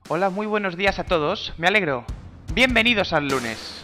Hola, muy buenos días a todos. Me alegro. Bienvenidos al lunes.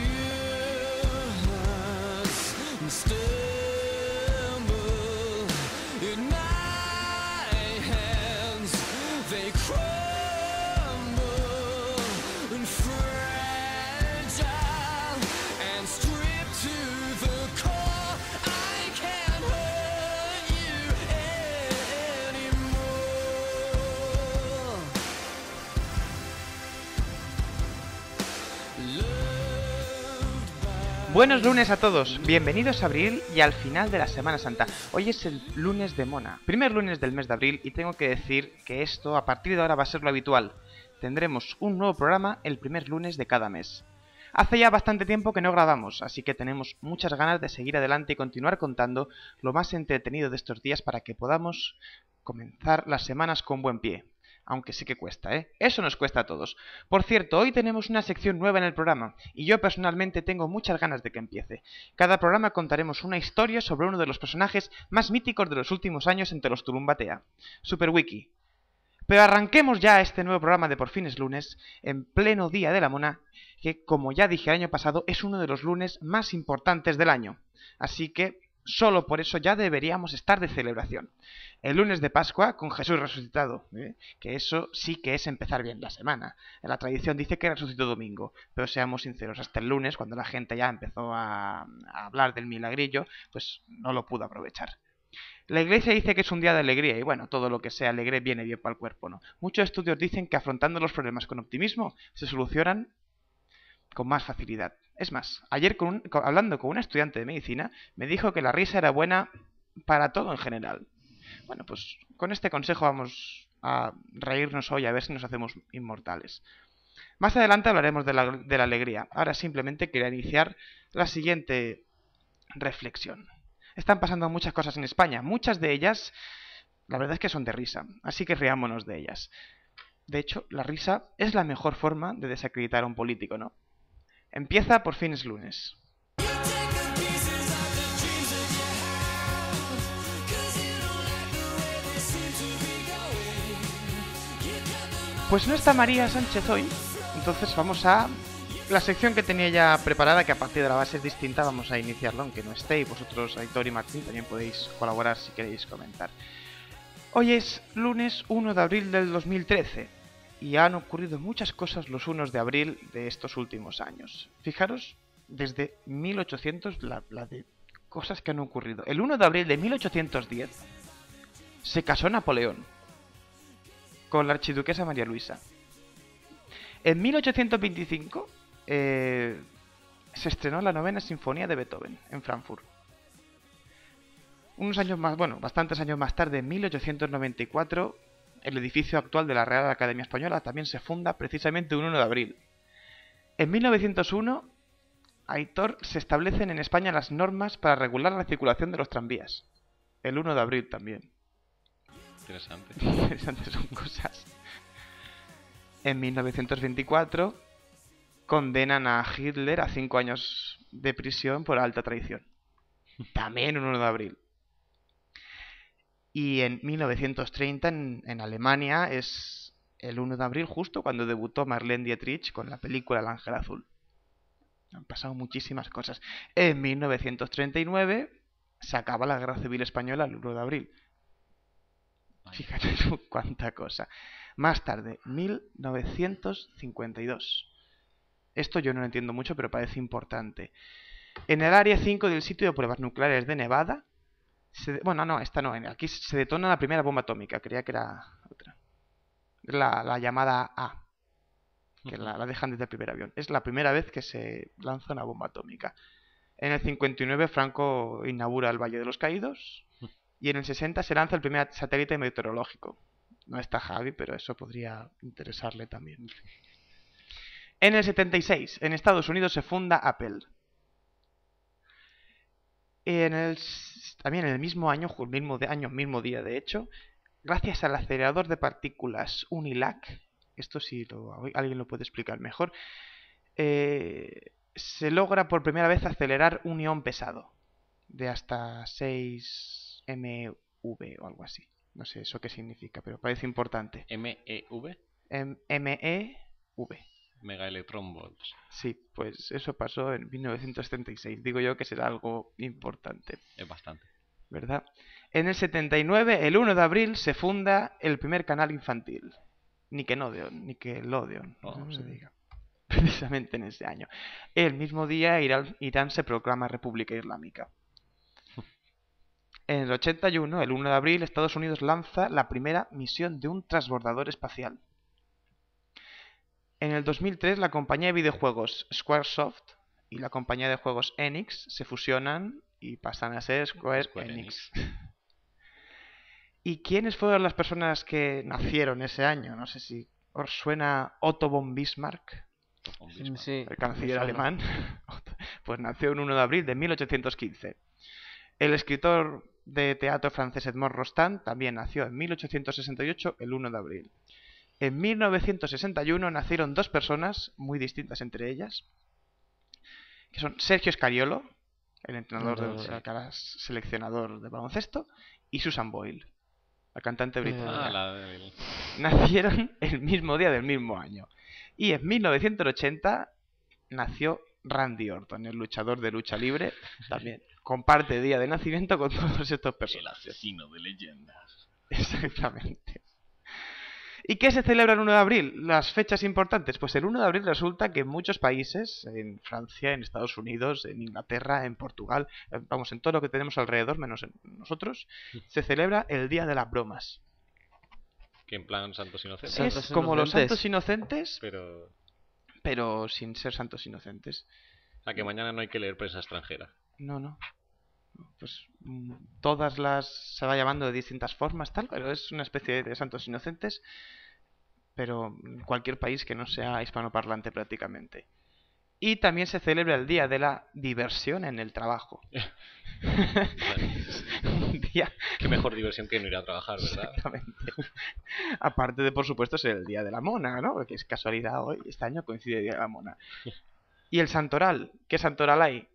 Buenos lunes a todos, bienvenidos a abril y al final de la Semana Santa. Hoy es el lunes de Mona, primer lunes del mes de abril, y tengo que decir que esto a partir de ahora va a ser lo habitual. Tendremos un nuevo programa el primer lunes de cada mes. Hace ya bastante tiempo que no grabamos, así que tenemos muchas ganas de seguir adelante y continuar contando lo más entretenido de estos días para que podamos comenzar las semanas con buen pie. Aunque sí que cuesta, ¿eh? Eso nos cuesta a todos. Por cierto, hoy tenemos una sección nueva en el programa, y yo personalmente tengo muchas ganas de que empiece. Cada programa contaremos una historia sobre uno de los personajes más míticos de los últimos años entre los Tulumbatea. SuperWiki. Pero arranquemos ya este nuevo programa de Por fin es lunes, en pleno Día de la Mona, que, como ya dije el año pasado, es uno de los lunes más importantes del año. Así que solo por eso ya deberíamos estar de celebración. El lunes de Pascua con Jesús resucitado, que eso sí que es empezar bien la semana. La tradición dice que resucitó domingo, pero seamos sinceros, hasta el lunes, cuando la gente ya empezó a hablar del milagrillo, pues no lo pudo aprovechar. La iglesia dice que es un día de alegría y bueno, todo lo que sea alegre viene bien para el cuerpo, ¿no? Muchos estudios dicen que afrontando los problemas con optimismo se solucionan con más facilidad. Es más, ayer hablando con un estudiante de medicina me dijo que la risa era buena para todo en general. Bueno, pues con este consejo vamos a reírnos hoy a ver si nos hacemos inmortales. Más adelante hablaremos de la alegría. Ahora simplemente quería iniciar la siguiente reflexión. Están pasando muchas cosas en España, muchas de ellas, la verdad es que son de risa, así que riámonos de ellas. De hecho, la risa es la mejor forma de desacreditar a un político, ¿no? Empieza Por fin es lunes. Pues no está María Sánchez hoy, entonces vamos a la sección que tenía ya preparada, que a partir de la base es distinta, vamos a iniciarla, aunque no esté, y vosotros, Aitor y Martín, también podéis colaborar si queréis comentar. Hoy es lunes 1 de abril del 2013, y han ocurrido muchas cosas los 1 de abril de estos últimos años. Fijaros, desde 1800, la de cosas que han ocurrido. El 1 de abril de 1810 se casó Napoleón con la archiduquesa María Luisa. En 1825 se estrenó la novena sinfonía de Beethoven en Frankfurt. Unos años más, bueno, bastantes años más tarde, en 1894, el edificio actual de la Real Academia Española también se funda precisamente un 1 de abril. En 1901, Aitor, se establecen en España las normas para regular la circulación de los tranvías. El 1 de abril también. Interesante. Interesantes son cosas. En 1924 condenan a Hitler a 5 años de prisión por alta traición. También un 1 de abril. Y en 1930 en Alemania es el 1 de abril justo cuando debutó Marlene Dietrich con la película El Ángel Azul. Han pasado muchísimas cosas. En 1939 se acaba la Guerra Civil Española el 1 de abril. Fíjate tú cuánta cosa. Más tarde, 1952. Esto yo no lo entiendo mucho, pero parece importante. En el área 5 del sitio de pruebas nucleares de Nevada, bueno, no, esta no, aquí se detona la primera bomba atómica, creía que era otra. La llamada A, que la dejan desde el primer avión. Es la primera vez que se lanza una bomba atómica. En el 59 Franco inaugura el Valle de los Caídos y en el 60 se lanza el primer satélite meteorológico. No está Javi, pero eso podría interesarle también. En el 76, en Estados Unidos se funda Apple. También en el mismo año, mismo día de hecho, gracias al acelerador de partículas UNILAC, esto sí alguien lo puede explicar mejor, se logra por primera vez acelerar un ion pesado de hasta 6 MeV o algo así. No sé eso qué significa, pero parece importante. ¿MEV? MEV. Mega Electron Volts. Sí, pues eso pasó en 1936. Digo yo que será algo importante, Es bastante. ¿verdad? En el 79, el 1 de abril, se funda el primer canal infantil. Nickelodeon, como se diga. Precisamente en ese año. El mismo día, Irán se proclama República Islámica. En el 81, el 1 de abril, Estados Unidos lanza la primera misión de un transbordador espacial. En el 2003, la compañía de videojuegos Squaresoft y la compañía de juegos Enix se fusionan y pasan a ser Square Enix. ¿Y quiénes fueron las personas que nacieron ese año? No sé si os suena Otto von Bismarck, Sí, el canciller me suena. alemán. Pues nació el 1 de abril de 1815. El escritor de teatro francés Edmond Rostand también nació en 1868, el 1 de abril. En 1961 nacieron dos personas muy distintas entre ellas, que son Sergio Scariolo, el entrenador seleccionador de baloncesto, y Susan Boyle, la cantante británica. Nacieron el mismo día del mismo año. Y en 1980 nació Randy Orton, el luchador de lucha libre, también comparte día de nacimiento con todos estos personajes. El asesino de leyendas. Exactamente. ¿Y qué se celebra el 1 de abril? Las fechas importantes. Pues el 1 de abril resulta que en muchos países, en Francia, en Estados Unidos, en Inglaterra, en Portugal, vamos, en todo lo que tenemos alrededor, menos en nosotros, se celebra el Día de las Bromas. Que en plan Santos Inocentes. Es como los Santos Inocentes, pero sin ser Santos Inocentes. a que mañana no hay que leer prensa extranjera. No. Pues todas las se va llamando de distintas formas, tal, pero es una especie de Santos Inocentes, pero en cualquier país que no sea hispanoparlante prácticamente. Y también se celebra el Día de la Diversión en el Trabajo. Un día... Qué mejor diversión que no ir a trabajar, ¿verdad? Exactamente. Aparte de, por supuesto, ser el Día de la Mona, ¿no? Porque es casualidad hoy, este año coincide el Día de la Mona. Y el Santoral, ¿qué Santoral hay?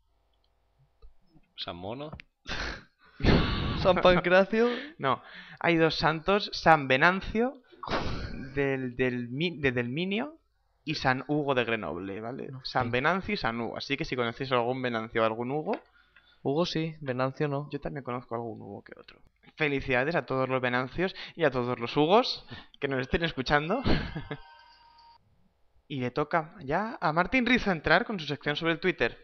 San Mono. San Pancracio. No, hay dos santos, San Venancio de Delminio y San Hugo de Grenoble, ¿vale? San Venancio y San Hugo. Así que si conocéis algún Venancio o algún Hugo... Hugo sí, Venancio no. Yo también conozco algún Hugo que otro. Felicidades a todos los Venancios y a todos los Hugos que nos estén escuchando. Y le toca ya a Martín Rizo entrar con su sección sobre el Twitter.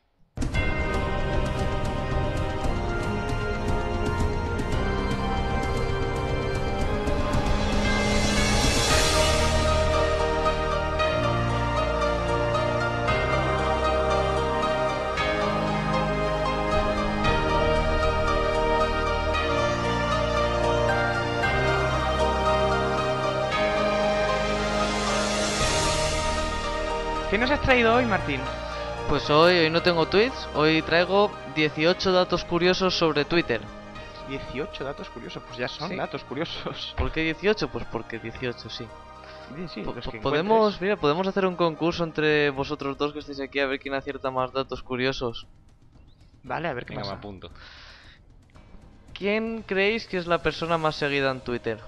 ¿Qué nos has traído hoy, Martín? Pues hoy no tengo tweets, hoy traigo 18 datos curiosos sobre Twitter. 18 datos curiosos, pues ya son datos curiosos. ¿Por qué 18? Pues porque 18, sí. Sí, los que podemos hacer un concurso entre vosotros dos que estáis aquí a ver quién acierta más datos curiosos. Vale, a ver qué Venga, pasa. me apunto. ¿Quién creéis que es la persona más seguida en Twitter?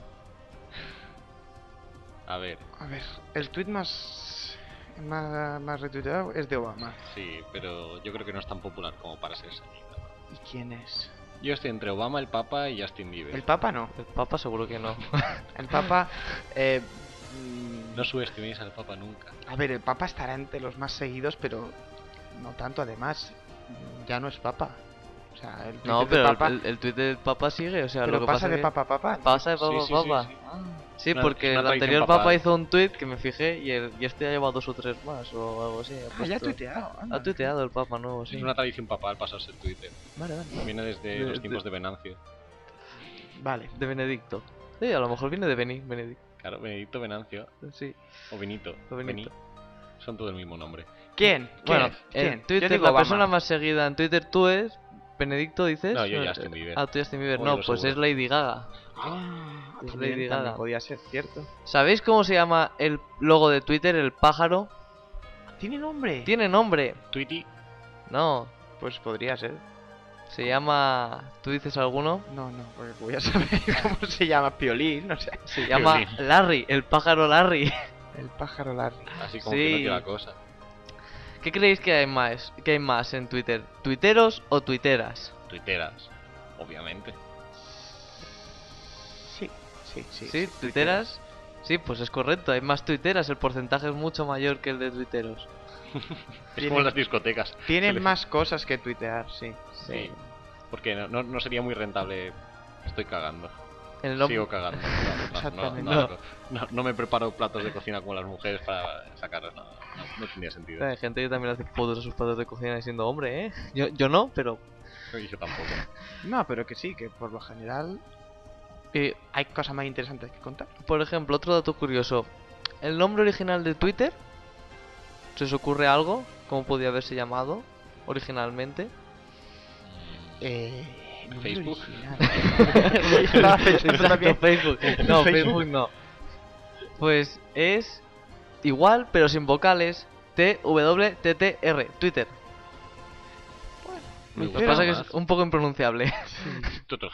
A ver, el tweet más retuiteado es de Obama. sí, pero yo creo que no es tan popular como para ser seguido. ¿Y quién es? Yo estoy entre Obama, el Papa y Justin Bieber. El Papa no. El Papa seguro que no. El Papa... No subestiméis al Papa nunca. A ver, el Papa estará entre los más seguidos, pero no tanto. Además, ya no es Papa. O sea, el No, Twitter pero del Papa... el tweet del Papa sigue, o sea, pero lo que pasa pasa de que Papa a Papa. pasa de Papa Sí, a sí, Papa. sí. Sí, Una- porque una el tradición anterior papal. Papa hizo un tweet que me fijé y este ya lleva 2 o 3 más o algo así. Ya ha tuiteado. anda. Ha tuiteado el Papa nuevo, sí. Es una tradición papal pasarse el Twitter. Vale. Viene desde los tiempos de Venancio. Vale. De Benedicto. Sí, a lo mejor viene de Benedicto. Claro, Benedicto Venancio. Sí. O Benito. O Benito. Beni. Son todo el mismo nombre. ¿Quién? Bueno, ¿Quién? en Yo Twitter digo la Obama. persona más seguida en Twitter tú es Benedicto, dices. No, yo Justin Bieber. Ah, tú Justin Bieber. Oye, No, lo pues seguro. es Lady Gaga. Es También, Lady también Gaga. podía ser, cierto. ¿Sabéis cómo se llama el logo de Twitter, el pájaro? ¿Tiene nombre? Tiene nombre. Tweety. No. Pues podría ser. Se llama... ¿Tú dices alguno? No, porque voy a saber cómo se llama. Piolín, no sé. Se llama Violín. Larry, el pájaro Larry. El pájaro Larry. Así como Sí. que no tiene la cosa. ¿Qué creéis que hay más en Twitter? ¿Tuiteros o tuiteras? Tuiteras, obviamente. Sí. ¿Sí? ¿Tuiteras? Sí, pues es correcto, hay más tuiteras, el porcentaje es mucho mayor que el de tuiteros. Es como en las discotecas. Tienen más cosas que tuitear, sí. Sí. Porque no sería muy rentable. Estoy cagando. El nom- Sigo cagando. Exactamente. No me preparo platos de cocina como las mujeres para sacarlos. No tendría sentido. Hay gente que también hace fotos a sus platos de cocina diciendo, hombre, ¿eh? Yo no, pero... Yo tampoco. No, pero que sí, que por lo general hay cosas más interesantes que contar. Por ejemplo, otro dato curioso. ¿El nombre original de Twitter? ¿Se os ocurre algo? ¿Cómo podía haberse llamado originalmente? Nombre Facebook. original. Estaba pensando también. Facebook. No, Facebook. Facebook no. Pues es igual, pero sin vocales. TWTTR, Twitter. Me Lo que gusta pasa que más. es un poco impronunciable. Tutu.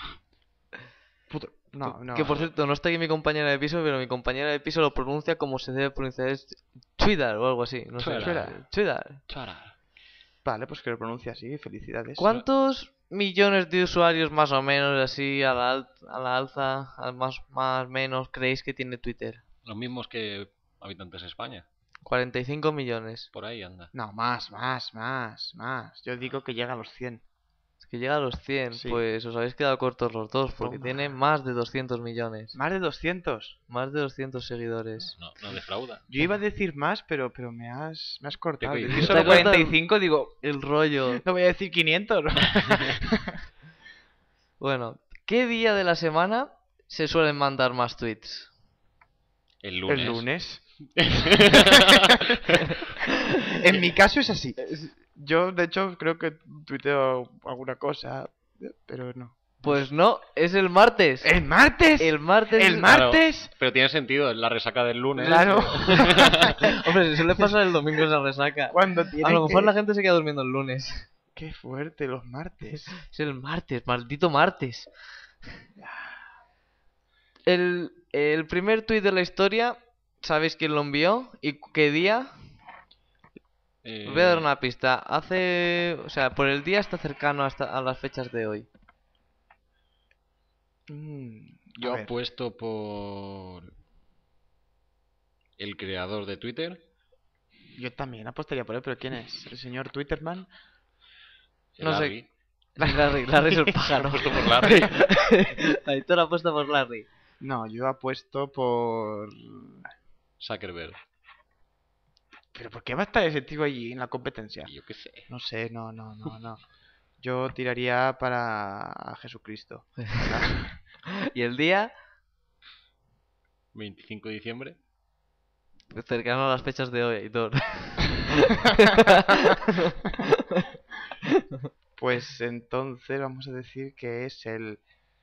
No. Que por cierto, no está aquí mi compañera de piso, pero mi compañera de piso lo pronuncia como se debe pronunciar. Es Twitter o algo así. No sé. Twitter. Twitter. Chara. Vale, pues que lo pronuncia así, felicidades. ¿Cuántos millones de usuarios más o menos así a la alza, más menos, creéis que tiene Twitter? Los mismos que habitantes de España. 45 millones. Por ahí anda. No, más. Yo digo que llega a los 100. Es que llega a los 100, Sí. pues os habéis quedado cortos los dos, porque Toma. tiene más de 200 millones. Más de 200. Más de 200 seguidores. No defrauda. Yo iba a decir más, pero me has cortado. Te Decir coincido. solo Te corta 45, digo, El rollo. no voy a decir 500. Bueno, ¿qué día de la semana se suelen mandar más tweets? El lunes. El lunes. En mi caso es así. Yo, de hecho, creo que tuiteo alguna cosa, pero no. Pues no, es el martes. ¿El martes? El martes. ¿El martes? Pero tiene sentido, es la resaca del lunes. Claro. Hombre, se suele pasar el domingo esa resaca. Cuando A tiene lo mejor que- la gente se queda durmiendo el lunes. Qué fuerte, los martes. Es el martes, maldito martes. El primer tuit de la historia, ¿sabéis quién lo envió? ¿Y qué día? Os voy a dar una pista. O sea, por el día está cercano a las fechas de hoy. Yo a ver. apuesto por el creador de Twitter. Yo también apostaría por él, pero ¿quién es? ¿El señor Twitterman? No sé. Larry. Larry es el pájaro. Apuesto por Larry. Aitor apuesta por Larry. No, yo apuesto por... Zuckerberg. ¿Pero por qué va a estar ese tío allí en la competencia? Y yo qué sé. No sé, no. Yo tiraría para Jesucristo. Y el día 25 de diciembre. cercano a las fechas de hoy, Aitor. Pues entonces vamos a decir que es el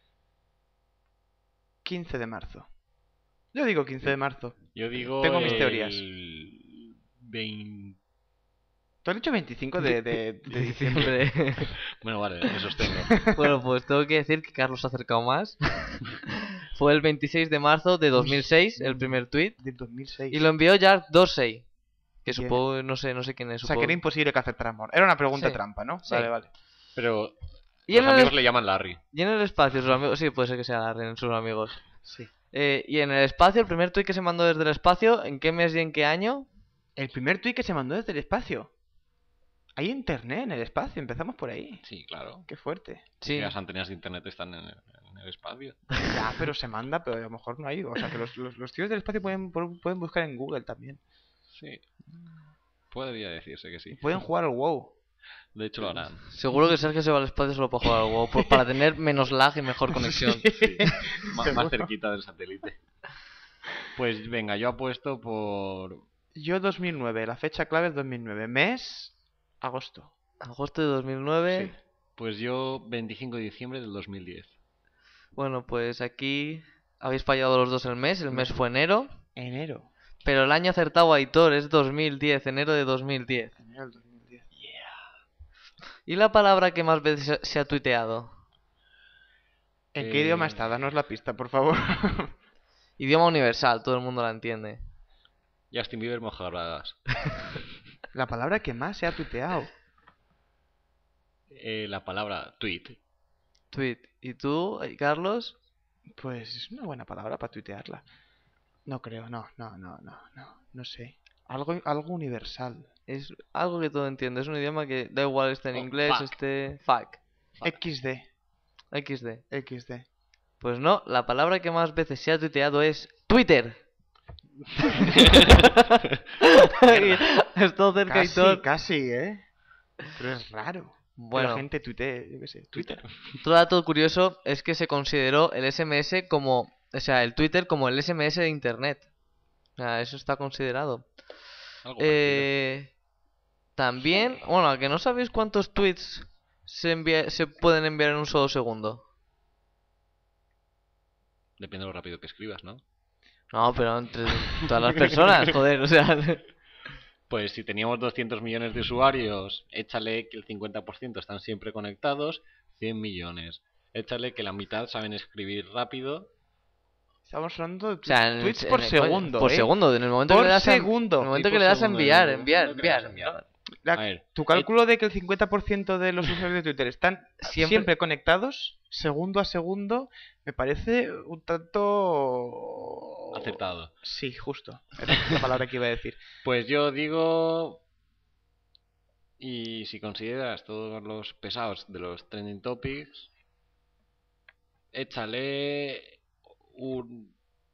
15 de marzo. Yo digo 15 de marzo. Yo digo. Tengo mis teorías. El 20. ¿Tú has dicho 25 de diciembre? Bueno, vale, me sostengo. Bueno, pues tengo que decir que Carlos se ha acercado más. Fue el 26 de marzo de 2006, el primer tweet. Del 2006. Y lo envió Jack Dorsey. Que Bien. supongo, no sé quién es. O sea, que supongo. era imposible que aceptara amor. Era una pregunta Sí. trampa, ¿no? Sí. Vale. Pero Y los en, amigos el, le llaman Larry. y en el espacio, sus amigos. Sí, puede ser que sea Larry en sus amigos. Sí. Y en el espacio, el primer tweet que se mandó desde el espacio, ¿en qué mes y en qué año? El primer tuit que se mandó desde el espacio. Hay internet en el espacio, empezamos por ahí. Sí, claro. Qué fuerte. Sí. Las antenas de internet están en el espacio. Ya, pero se manda, pero a lo mejor no hay. O sea, que los tíos del espacio pueden buscar en Google también. Sí. Podría decirse que sí. Pueden jugar al WoW. De hecho, lo harán. Seguro que Sergio se va al espacio solo para jugar al WoW, para tener menos lag y mejor conexión. Sí. Más Seguro. cerquita del satélite. Pues venga, yo apuesto por. Yo 2009, la fecha clave es 2009. Mes, agosto. Agosto de 2009. Sí. Pues yo 25 de diciembre del 2010. Bueno, pues aquí habéis fallado los dos el mes. El mes fue enero. Enero. Pero el año acertado Aitor es 2010, enero de 2010. Enero del 2010. ¿Y la palabra que más veces se ha tuiteado? ¿En qué idioma está? Danos la pista, por favor. Idioma universal, todo el mundo la entiende. Justin Bieber mojabragas. La palabra que más se ha tuiteado. La palabra tweet. Tweet. ¿Y tú, Carlos? Pues es una buena palabra para tuitearla. No creo, no sé. Algo universal. Es algo que todo entiende. Es un idioma que da igual esté en inglés, fuck. esté... Fuck. XD. XD. Pues no, la palabra que más veces se ha tuiteado es Twitter. Esto cerca y todo. Casi, ¿eh? Pero es raro. Bueno, Que la gente tuitee, yo qué sé, Twitter. otro dato curioso es que se consideró el SMS como... O sea, el Twitter como el SMS de Internet. O sea, eso está considerado. Algo parecido. También... Bueno, ¿a que no sabéis cuántos tweets se pueden enviar en un solo segundo? Depende de lo rápido que escribas, ¿no? No, pero entre todas las personas, joder, o sea... Pues si teníamos 200 millones de usuarios, échale que el 50% están siempre conectados, 100 millones. Échale que la mitad saben escribir rápido. Estamos hablando de O sea, tweets por segundo, por ¿eh? segundo, en el momento Por que le das segundo. en el momento Sí, que por le das a segundo, enviar, en el momento que le das a enviar. A ver, Tu cálculo de que el 50% de los usuarios de Twitter están siempre conectados, segundo a segundo, me parece un tanto... acertado. Sí, justo. Era la palabra que iba a decir. Pues yo digo, y si consideras todos los pesados de los trending topics, échale un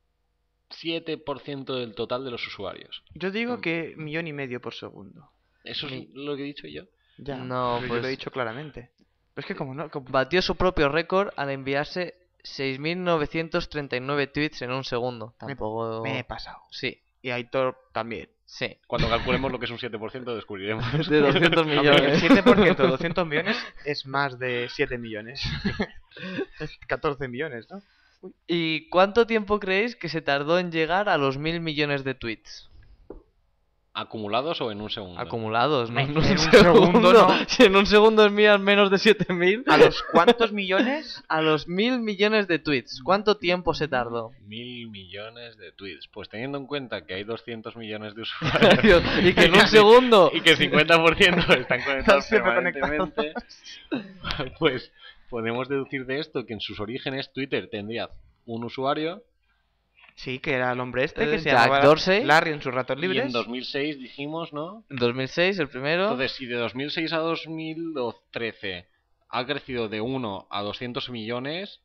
7% del total de los usuarios. Yo digo que 1,5 millones por segundo. Eso es lo que he dicho yo. Ya, No, pero yo pues- lo he dicho claramente. Pero es que como no... Batió su propio récord al enviarse 6.939 tweets en un segundo. Tampoco... Me he pasado. Sí, Y Aitor también. sí. Cuando calculemos lo que es un 7% descubriremos. De 200 Aunque el millones. 7% de 200 millones es más de 7 millones. Es 14 millones, ¿no? ¿Y cuánto tiempo creéis que se tardó en llegar a los 1.000 millones de tweets? ¿Acumulados o en un segundo? Acumulados, ¿no? En un segundo no. Si en un segundo envían menos de 7.000. ¿A los cuántos millones? A los 1.000 millones de tweets. ¿Cuánto tiempo se tardó? 1.000 millones de tweets. Pues teniendo en cuenta que hay 200 millones de usuarios Y que en un segundo... y que el 50% están conectados Siempre permanentemente, pues podemos deducir de esto que en sus orígenes Twitter tendría un usuario Sí, que era el hombre este que se Jack llamaba Dorsey. Larry en sus ratos y libres. en 2006 dijimos, ¿no? En 2006, el primero. Entonces, si de 2006 a 2013 ha crecido de 1 a 200 millones,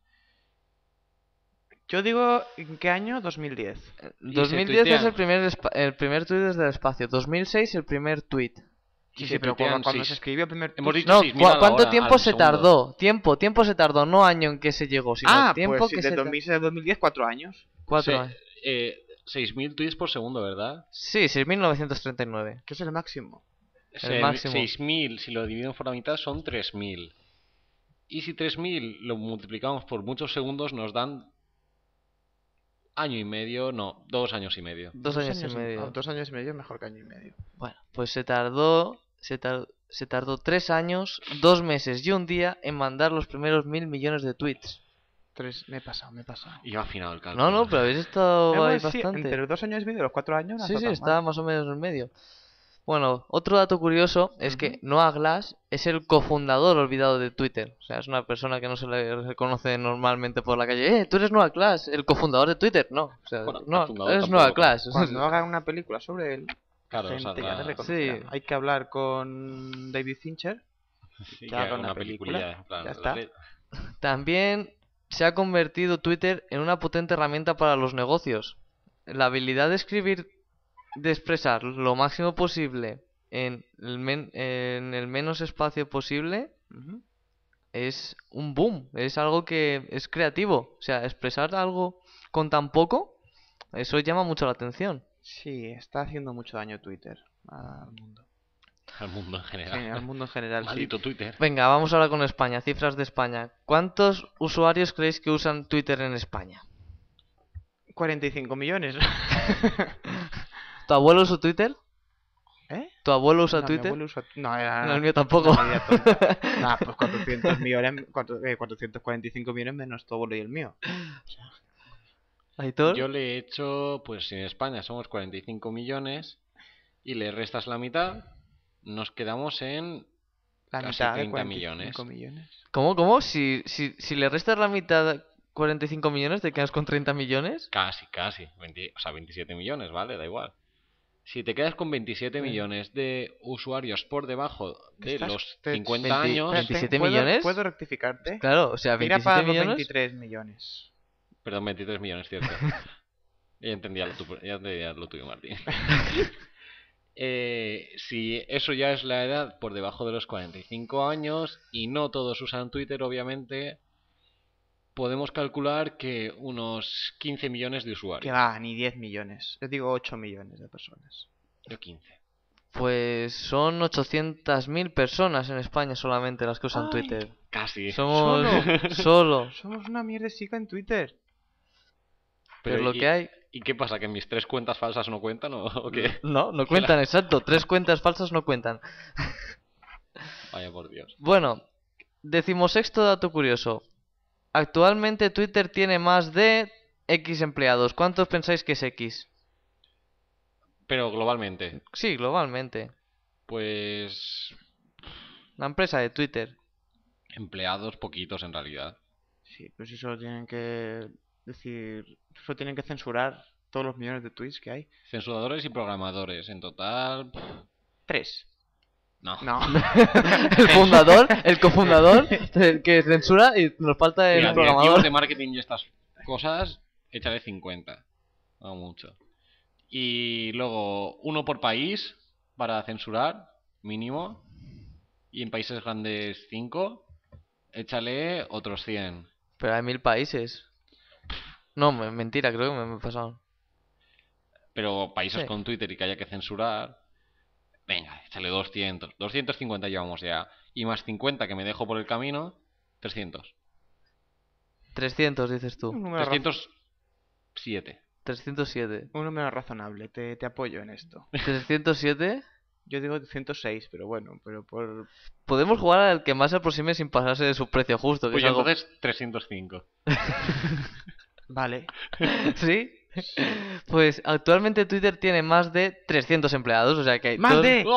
Yo digo, ¿en qué año? 2010. 2010 es tuitean. el primer tweet desde el espacio. 2006 el primer tweet. Sí, y sí, se pero tuitean cuando se seis. escribió el primer Hemos tweet- dicho No, 6.000 a la ¿cuánto hora, tiempo al se segundo. tardó? Tiempo se tardó, no año en que se llegó, sino tiempo pues que de se 2006 a 2010, 4 años. 4 Sí, años. 6.000 tweets por segundo, ¿verdad? Sí, 6.939. Que es el máximo. El máximo. 6.000, si lo dividimos por la mitad, son 3.000. Y si 3.000 lo multiplicamos por muchos segundos, nos dan año y medio, no, 2 años y medio. 2 años y medio. 2 años y medio mejor que año y medio. Bueno, pues se tardó 3 años, 2 meses y un día en mandar los primeros 1.000 millones de tweets. 3, me he pasado. Y ha afinado el cálculo. No, pero habéis estado ahí Sí, bastante. entre los 2 años y medio y los 4 años. no Sí, está sí, tan está mal. más o menos en medio. Bueno, otro dato curioso es que Noah Glass es el cofundador olvidado de Twitter. O sea, es una persona que no se le reconoce normalmente por la calle. Tú eres Noah Glass, el cofundador de Twitter. No, o sea, Bueno, no, cofundador eres tampoco. Noah Glass. Cuando hagan una película sobre él, Claro, gente saldrá- ya le reconocerá. Sí. Hay que hablar con David Fincher. Sí, que haga una una película, peliculilla, en plan, ya está. También se ha convertido Twitter en una potente herramienta para los negocios. La habilidad de escribir, de expresar lo máximo posible en el menos espacio posible Ujú. es un boom. Es algo que es creativo. O sea, expresar algo con tan poco, eso llama mucho la atención. Sí, está haciendo mucho daño Twitter al mundo. Al mundo en Sí, general. al mundo en general, sí. Maldito Twitter. Venga, vamos ahora con España, cifras de España. ¿Cuántos usuarios creéis que usan Twitter en España? 45 millones. ¿Tu abuelo usa Twitter? ¿Eh? ¿Tu abuelo usa No, mi Twitter? abuelo usa... No, era... No, el mío tampoco. una medida tonta. Nah, pues 400 millones, 445 millones menos tu abuelo y el mío. ¿Aitor? Yo le he hecho, pues en España somos 45 millones y le restas la mitad, nos quedamos en La casi mitad de 30 millones. 45 millones. ¿Cómo? Si le restas la mitad 45 millones, ¿te quedas con 30 millones? Casi. O sea, 27 millones, ¿vale? Da igual. Si te quedas con 27 millones de usuarios por debajo de los 50 años... 27 millones. ¿Puedo rectificarte? Claro, o sea, Tira 27 para los millones. 23 millones. Perdón, 23 millones, cierto. Ya entendía lo tuyo, Martín. Si eso ya es la edad por debajo de los 45 años y no todos usan Twitter, obviamente, podemos calcular que unos 15 millones de usuarios. Que va, ni 10 millones. Yo digo 8 millones de personas. Yo 15. Pues son 800.000 personas en España solamente las que usan Ay. Twitter. Casi. Somos solo. Somos una mierdecica en Twitter. Pero lo ¿y- que hay... ¿Y qué pasa? ¿Que mis 3 cuentas falsas no cuentan o qué? No cuentan, exacto. 3 cuentas falsas no cuentan. Vaya por Dios. Bueno, 16º dato curioso. Actualmente Twitter tiene más de X empleados. ¿Cuántos pensáis que es X? Pero globalmente, Sí, globalmente. pues... La empresa de Twitter. empleados poquitos en realidad. Sí, pues eso tienen que decir... Eso tienen que censurar todos los millones de tweets que hay. Censuradores y programadores. En total... 3. No. No. El cofundador, el que censura y nos falta el Mira, directivos programador. de marketing y estas cosas, échale 50. No mucho. Y luego, uno por país para censurar, mínimo. Y en países grandes 5. Échale otros 100. Pero hay 1000 países. No, mentira, creo que me he pasado. Pero países Sí. con Twitter y que haya que censurar... Venga, échale 200. 250 llevamos ya. Y más 50 que me dejo por el camino, 300. 300 dices tú. Un número, 307. 307. un número razonable. Te apoyo en esto. 307. Yo digo 106, pero bueno, pero por... Podemos jugar al que más se aproxime sin pasarse de su precio justo. Que Pues es algo... entonces 305. Vale. ¿Sí? Pues actualmente Twitter tiene más de 300 empleados, o sea que hay ¡Más todos- de!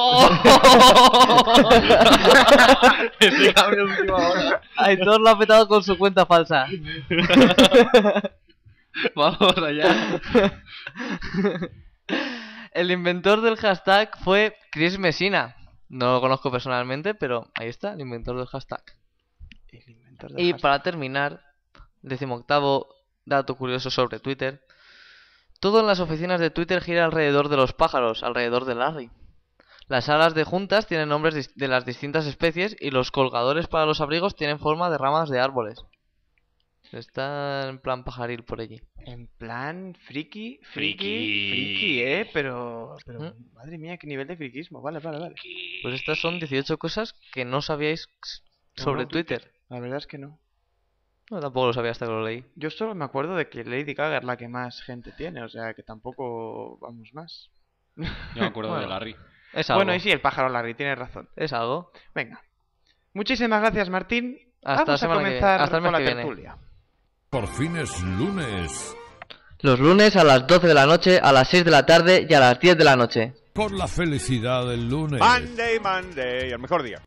Ese cambio de última hora. Aitor lo ha petado con su cuenta falsa. Vamos allá. El inventor del hashtag fue Chris Messina. No lo conozco personalmente, pero ahí está, el inventor del hashtag. El inventor del Y hashtag. para terminar, 18º dato curioso sobre Twitter. Todo en las oficinas de Twitter gira alrededor de los pájaros, alrededor de Larry. Las salas de juntas tienen nombres de las distintas especies y los colgadores para los abrigos tienen forma de ramas de árboles. Está en plan pajaril por allí. En plan, friki, Friki. pero ¿Mm? madre mía, qué nivel de friquismo. Vale. Pues estas son 18 cosas que no sabíais sobre No. Twitter. La verdad es que no. No, tampoco lo sabía hasta que lo leí. Yo solo me acuerdo de que Lady Gaga es la que más gente tiene, o sea que tampoco vamos más. Yo me acuerdo Bueno. de Larry. Es algo. Bueno, y sí, el pájaro Larry, tienes razón. Es algo. Venga. Muchísimas gracias, Martín. Hasta la Vamos a semana que viene. comenzar Hasta el mes con la que viene. tertulia. Por fin es lunes. Los lunes a las 12 de la noche, a las 6 de la tarde y a las 10 de la noche. Por la felicidad del lunes. Monday, el mejor día.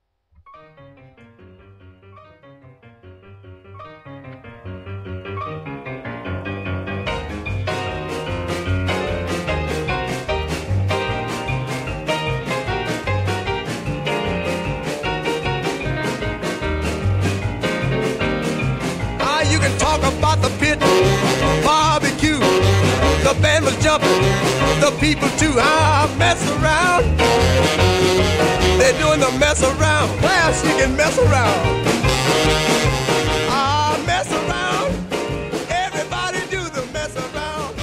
You can talk about the pit, barbecue. The band was jumping, the people too. I mess around. They're doing the mess around. Well, she can mess around. I mess around. Everybody do the mess around.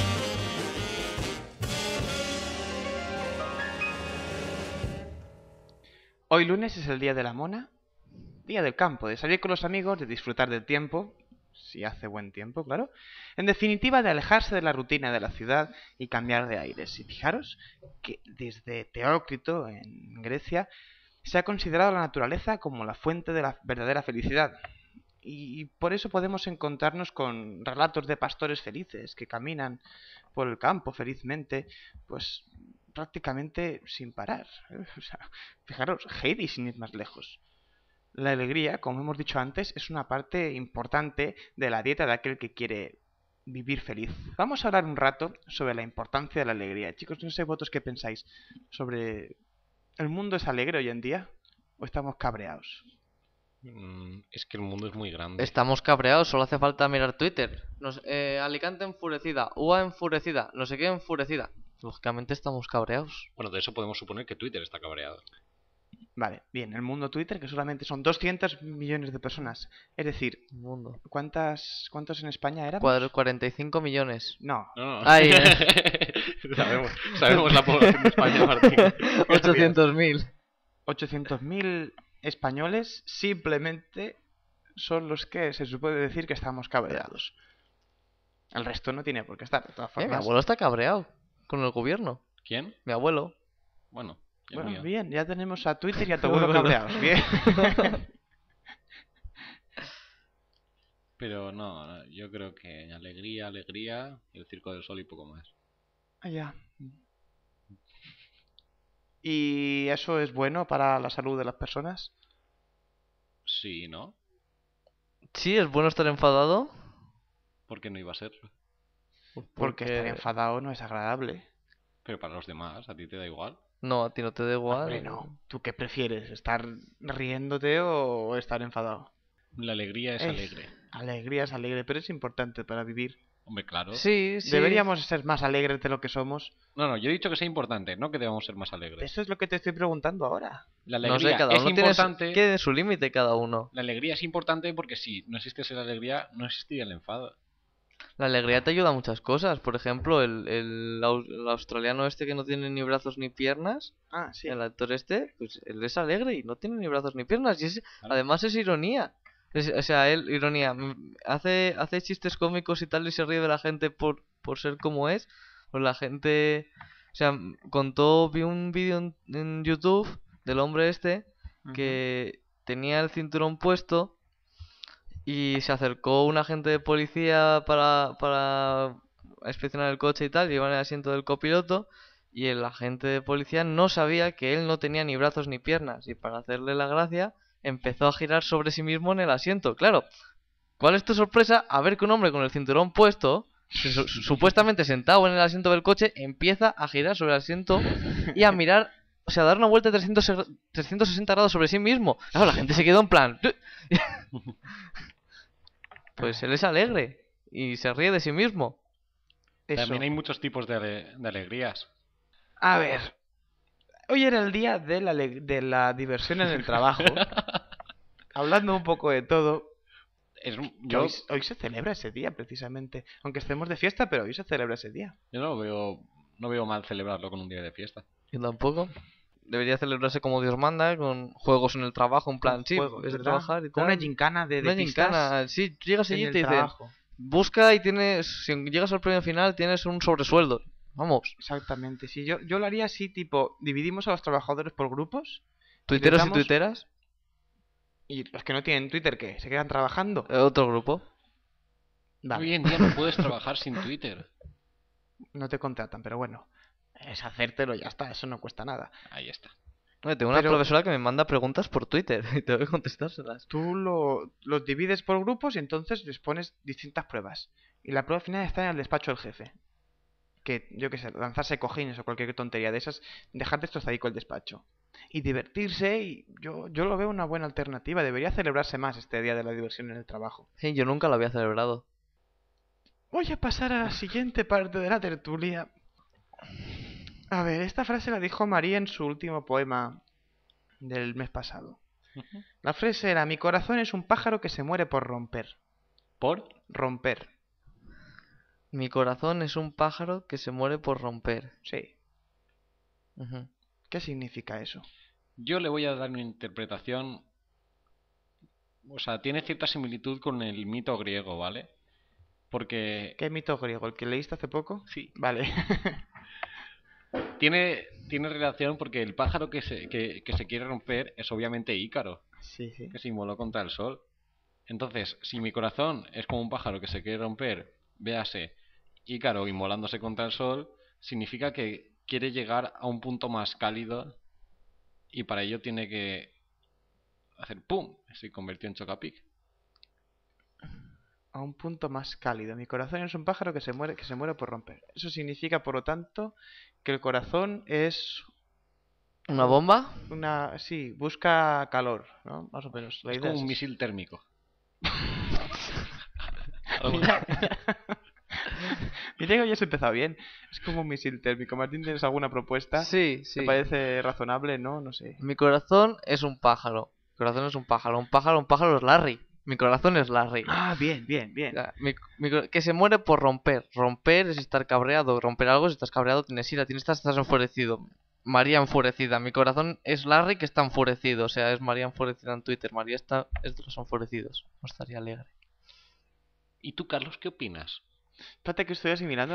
Hoy lunes es el día de la mona, día del campo, de salir con los amigos, de disfrutar del tiempo, si hace buen tiempo, claro. En definitiva, de alejarse de la rutina de la ciudad y cambiar de aires. Y fijaros que desde Teócrito, en Grecia, se ha considerado la naturaleza como la fuente de la verdadera felicidad. Y por eso podemos encontrarnos con relatos de pastores felices que caminan por el campo felizmente, pues prácticamente sin parar. O sea, fijaros, Heidi sin ir más lejos. La alegría, como hemos dicho antes, es una parte importante de la dieta de aquel que quiere vivir feliz. Vamos a hablar un rato sobre la importancia de la alegría. Chicos, no sé vosotros qué pensáis sobre... ¿El mundo es alegre hoy en día? ¿O estamos cabreados? Es que el mundo es muy grande. Estamos cabreados, solo hace falta mirar Twitter. Alicante enfurecida, UA enfurecida, no sé qué enfurecida. Lógicamente estamos cabreados. Bueno, de eso podemos suponer que Twitter está cabreado. Vale, bien, el mundo Twitter, que solamente son 200 millones de personas. Es decir, Mundo. ¿cuántos en España eran? 45 millones. No, No, Ay, sabemos la población de España, Martín. 800.000. 800.000 españoles simplemente son los que se supone decir que estamos cabreados. El resto no tiene por qué estar, de todas Mi formas. abuelo está cabreado con el gobierno. ¿Quién? Mi abuelo. Bueno, el Bueno, mío. bien, ya tenemos a Twitter y a tu abuelo cabreados. Bien. Pero no, yo creo que alegría, el Circo del Sol y poco más. Ah, ya. ¿Y eso es bueno para la salud de las personas? Sí, ¿no? Sí, es bueno estar enfadado. ¿Por qué no iba a serlo? Porque estar enfadado no es agradable. Pero para los demás, ¿a ti te da igual? No, a ti no te da igual. Hombre, no. ¿Tú qué prefieres? ¿Estar riéndote o estar enfadado? La alegría es alegre. Alegría es alegre, pero es importante para vivir. Hombre, claro. Sí, sí. Deberíamos ser más alegres de lo que somos. No, yo he dicho que sea importante, no que debamos ser más alegres. Eso es lo que te estoy preguntando ahora. La No alegría sé, cada es uno tiene importante. tiene su límite cada uno. La alegría es importante porque si no existiese la alegría, no existiría el enfado. La alegría te ayuda a muchas cosas. Por ejemplo, el australiano este que no tiene ni brazos ni piernas, Ah, sí. el actor este, pues él es alegre y no tiene ni brazos ni piernas. Y Claro. además es ironía. O sea, él, ironía, hace chistes cómicos y tal y se ríe de la gente por ser como es. Pues la gente, o sea, vi un vídeo en YouTube del hombre este que tenía el cinturón puesto y se acercó un agente de policía para inspeccionar el coche y tal, y iba en el asiento del copiloto, y el agente de policía no sabía que él no tenía ni brazos ni piernas, y para hacerle la gracia empezó a girar sobre sí mismo en el asiento. Claro, ¿cuál es tu sorpresa? A ver que un hombre con el cinturón puesto, supuestamente sentado en el asiento del coche, empieza a girar sobre el asiento y a mirar, o sea, a dar una vuelta de 360 grados sobre sí mismo. Claro, la gente se quedó en plan... Pues él es alegre y se ríe de sí mismo. Eso. También hay muchos tipos de alegrías. A ver. Hoy era el día de la diversión en el trabajo. Hablando un poco de todo. Yo Hoy se celebra ese día, precisamente. Aunque estemos de fiesta, pero hoy se celebra ese día. no veo mal celebrarlo con un día de fiesta. Yo tampoco. Debería celebrarse como Dios manda, con juegos en el trabajo, en plan, sí, Juego, es de ¿verdad? trabajar y Con tal. una gincana de Una pistas gincana, sí, llegas allí en y el te dicen, trabajo. busca y tienes, si llegas al premio final, tienes un sobresueldo. Vamos, Exactamente. Sí, yo lo haría así, tipo, dividimos a los trabajadores por grupos. tuiteros y damos- tuiteras, Y los que no tienen Twitter, ¿qué? ¿Se quedan trabajando? otro grupo. Vale. Hoy en día no puedes trabajar sin Twitter. No te contratan, pero bueno. Es hacértelo y ya está, eso no cuesta nada. Ahí está. Tengo una Pero- profesora que me manda preguntas por Twitter y tengo que contestárselas. Tú los divides por grupos y entonces les pones distintas pruebas. Y la prueba final está en el despacho del jefe. Que, yo qué sé, lanzarse cojines o cualquier tontería de esas, dejar destrozadico el despacho. Y divertirse, y yo lo veo una buena alternativa. Debería celebrarse más este día de la diversión en el trabajo. Sí, yo nunca lo había celebrado. Voy a pasar a la siguiente parte de la tertulia. A ver, esta frase la dijo María en su último poema del mes pasado. La frase era: mi corazón es un pájaro que se muere por romper. ¿Por? Romper, Mi corazón es un pájaro que se muere por romper. sí. Ujú. ¿Qué significa eso? Yo le voy a dar una interpretación O sea, tiene cierta similitud con el mito griego, ¿vale? Porque ¿Qué mito griego? ¿El que leíste hace poco? sí, Vale. tiene relación porque el pájaro que se quiere romper es obviamente Ícaro, Sí, sí. que se inmoló contra el sol. Entonces, si mi corazón es como un pájaro que se quiere romper, véase Ícaro inmolándose contra el sol, significa que quiere llegar a un punto más cálido y para ello tiene que hacer ¡pum! Se convirtió en Chocapic. A un punto más cálido. Mi corazón es un pájaro que se muere por romper. Eso significa, por lo tanto, que el corazón es ¿Una bomba? una... Sí, busca calor, ¿no? Más o menos. La Es idea como un esa. misil térmico. Mira que ya has empezado bien. Es como un misil térmico. Martín, ¿tienes alguna propuesta? Sí, sí. ¿Te parece razonable? No, no sé. Mi corazón es un pájaro. Mi corazón es un pájaro. Un pájaro es Larry. Mi corazón es Larry. Ah, bien, bien, bien. Ya, que se muere por romper. Romper es estar cabreado. Romper algo es estás cabreado, tienes ira, estás enfurecido. María enfurecida. Mi corazón es Larry que está enfurecido. O sea, es María enfurecida en Twitter. María es de los enfurecidos. No estaría alegre. ¿Y tú, Carlos, qué opinas? Espérate que estoy asimilando.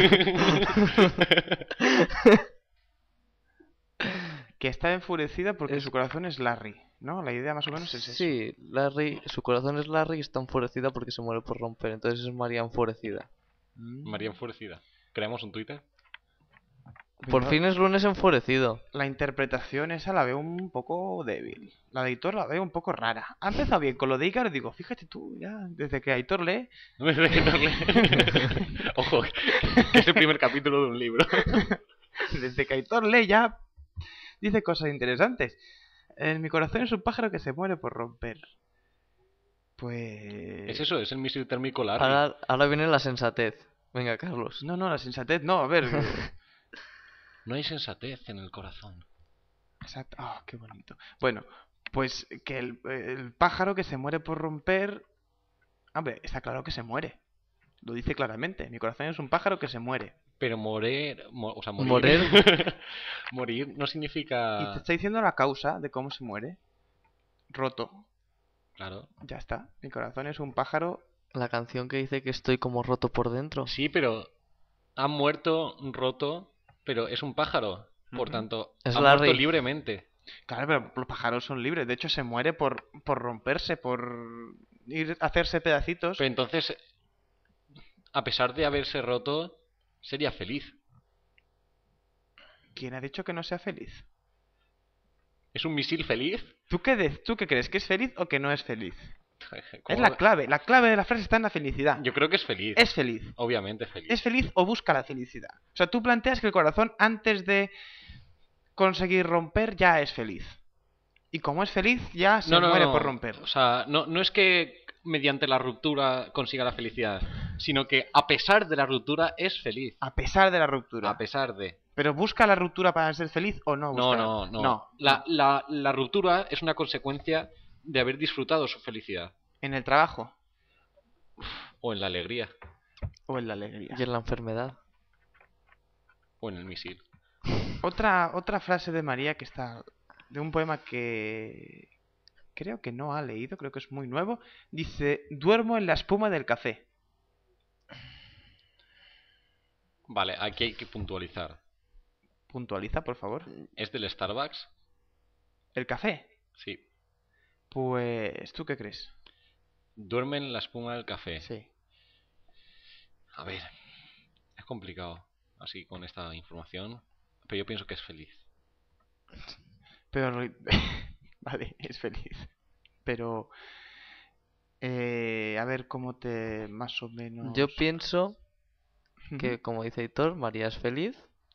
Que está enfurecida porque su corazón es Larry, ¿no? La idea más o menos es eso. Sí, Larry, su corazón es Larry y está enfurecida porque se muere por romper. Entonces es María enfurecida. María enfurecida. ¿Creamos un Twitter? Por fin es lunes enfurecido. La interpretación esa la veo un poco débil. La de Aitor la veo un poco rara. Ha empezado bien con lo de Ícaro, digo, fíjate tú, ya, desde que Aitor lee, Ojo, que es el primer capítulo de un libro. desde que Aitor lee ya dice cosas interesantes. En mi corazón es un pájaro que se muere por romper. Pues... Es eso, es el misil térmico Larry. Ahora viene la sensatez. Venga, Carlos. No, la sensatez no, a ver. No hay sensatez en el corazón. Exacto. Ah, qué bonito. Bueno, pues que el pájaro que se muere por romper... Hombre, está claro que se muere. Lo dice claramente. Mi corazón es un pájaro que se muere. Pero morir... Morir. Morir no Y te significa... está diciendo la causa de cómo se muere. Roto. Claro. Ya está. Mi corazón es un pájaro... La canción que dice que estoy como roto por dentro. Sí, pero ha muerto roto, pero es un pájaro. Por Ujú. tanto, Es ha Larry. muerto libremente. Claro, pero los pájaros son libres. De hecho, se muere por romperse, por ir a hacerse pedacitos. Pero entonces, a pesar de haberse roto, sería feliz. ¿Quién ha dicho que no sea feliz? ¿Es un misil feliz? ¿Tú qué crees? ¿Que es feliz o que no es feliz? Es ¿Cómo? la clave. La clave de la frase está en la felicidad. Yo creo que es feliz. Es feliz. Obviamente feliz. ¿Es feliz o busca la felicidad? O sea, tú planteas que el corazón antes de conseguir romper ya es feliz. Y como es feliz, ya se muere por romper. O sea, no es que mediante la ruptura consiga la felicidad, sino que a pesar de la ruptura es feliz. A pesar de la ruptura. A pesar de... ¿Pero busca la ruptura para ser feliz o no? No, Busca... no. La ruptura es una consecuencia de haber disfrutado su felicidad. En el trabajo O en la alegría. o en la alegría. Y en la enfermedad. O en el misil. Otra frase de María que está de un poema que creo que no ha leído, creo que es muy nuevo. Dice, duermo en la espuma del café. Vale, aquí hay que puntualizar. Puntualiza, por favor. ¿Es del Starbucks? ¿El café? Sí. Pues, ¿tú qué crees? Duerme en la espuma del café. Sí. A ver, es complicado así con esta información, pero yo pienso que es feliz. Pero... Vale, es feliz. Pero... a ver cómo te... más o menos... Yo pienso Ujú. que, como dice Hitor, María es feliz.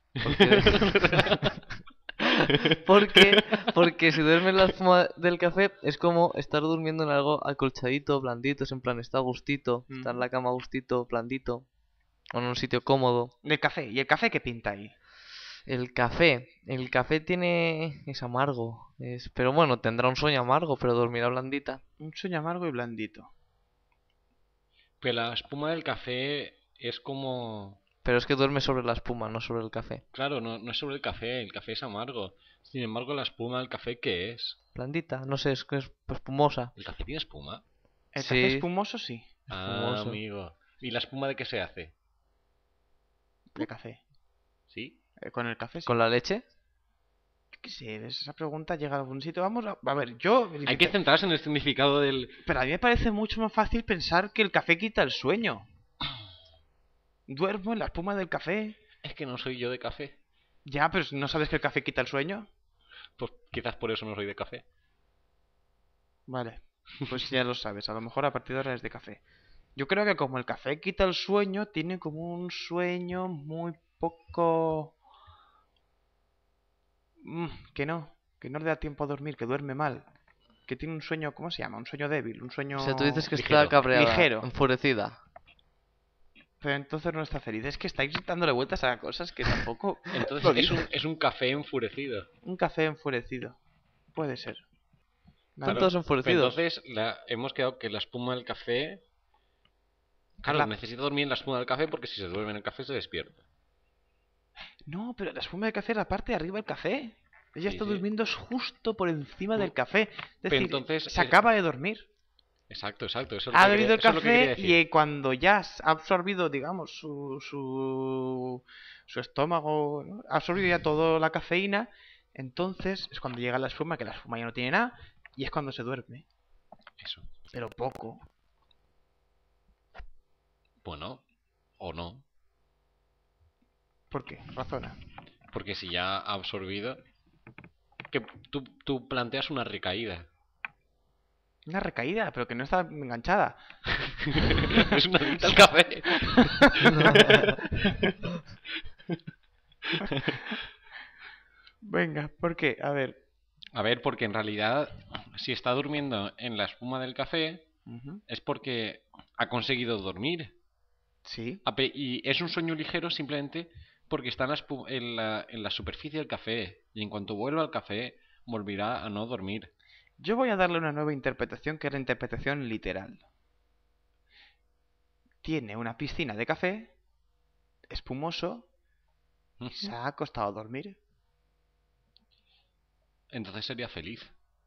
Porque si duerme en la espuma del café es como estar durmiendo en algo acolchadito, blandito, es en plan, está a gustito, está en la cama a gustito, blandito, o en un sitio cómodo. Del café. ¿Y el café qué pinta ahí? El café es amargo, pero bueno, tendrá un sueño amargo, pero dormirá blandita. Un sueño amargo y blandito. Pero la espuma del café es como Pero es que duerme sobre la espuma, no sobre el café. Claro, no es sobre el café es amargo. Sin embargo, la espuma del café, ¿qué es? Blandita, no sé, es que es espumosa. ¿El café tiene espuma? El Sí. café espumoso sí, Ah, Espumoso. amigo. ¿Y la espuma de qué se hace? de café. ¿Sí? Con el café sí. ¿Con la leche? Yo qué sé, esa pregunta llega a algún sitio. Vamos a ver, yo... Hay que centrarse en el significado del... Pero a mí me parece mucho más fácil pensar que el café quita el sueño. Duermo en la espuma del café. Es que no soy yo de café. Ya, pero ¿no sabes que el café quita el sueño? Pues quizás por eso no soy de café. Vale, pues ya lo sabes. A lo mejor a partir de ahora es de café. Yo creo que como el café quita el sueño, tiene como un sueño muy poco... que no le da tiempo a dormir, que duerme mal. Que tiene un sueño, ¿cómo se llama? Un sueño débil, un sueño... O sea, tú dices que ligero. está cabreada, Ligero. enfurecida. Pero entonces no está feliz. Es que estáis dándole vueltas a cosas que tampoco... Entonces lo es dices. es un café enfurecido. Un café enfurecido. Puede ser. Vale. Están todos enfurecidos. Entonces hemos quedado que la espuma del café... Claro, La- necesita dormir en la espuma del café porque si se duerme en el café se despierta. No, pero la espuma de café es la parte de arriba del café. Ella Sí, está sí. durmiendo justo por encima del café. Es Pero decir, entonces se acaba de dormir. Exacto. Eso es lo Ha que bebido el eso es lo que quería café decir. y cuando ya ha absorbido, digamos, su estómago, ¿no? Ha absorbido ya toda la cafeína, entonces es cuando llega la espuma, que la espuma ya no tiene nada, y es cuando se duerme. Eso. Pero poco. Bueno, o no. ¿Por qué? Razona. Porque si ya ha absorbido... Que tú planteas una recaída. Una recaída, pero que no está enganchada. Es una adicta al café. Venga, ¿por qué? A ver. A ver, porque en realidad, si está durmiendo en la espuma del café, Ujú. es porque ha conseguido dormir. Sí. Y es un sueño ligero simplemente porque está en la superficie del café. Y en cuanto vuelva al café, volverá a no dormir. Yo voy a darle una nueva interpretación, que es la interpretación literal. Tiene una piscina de café, espumoso, y se ha acostado a dormir. Entonces sería feliz.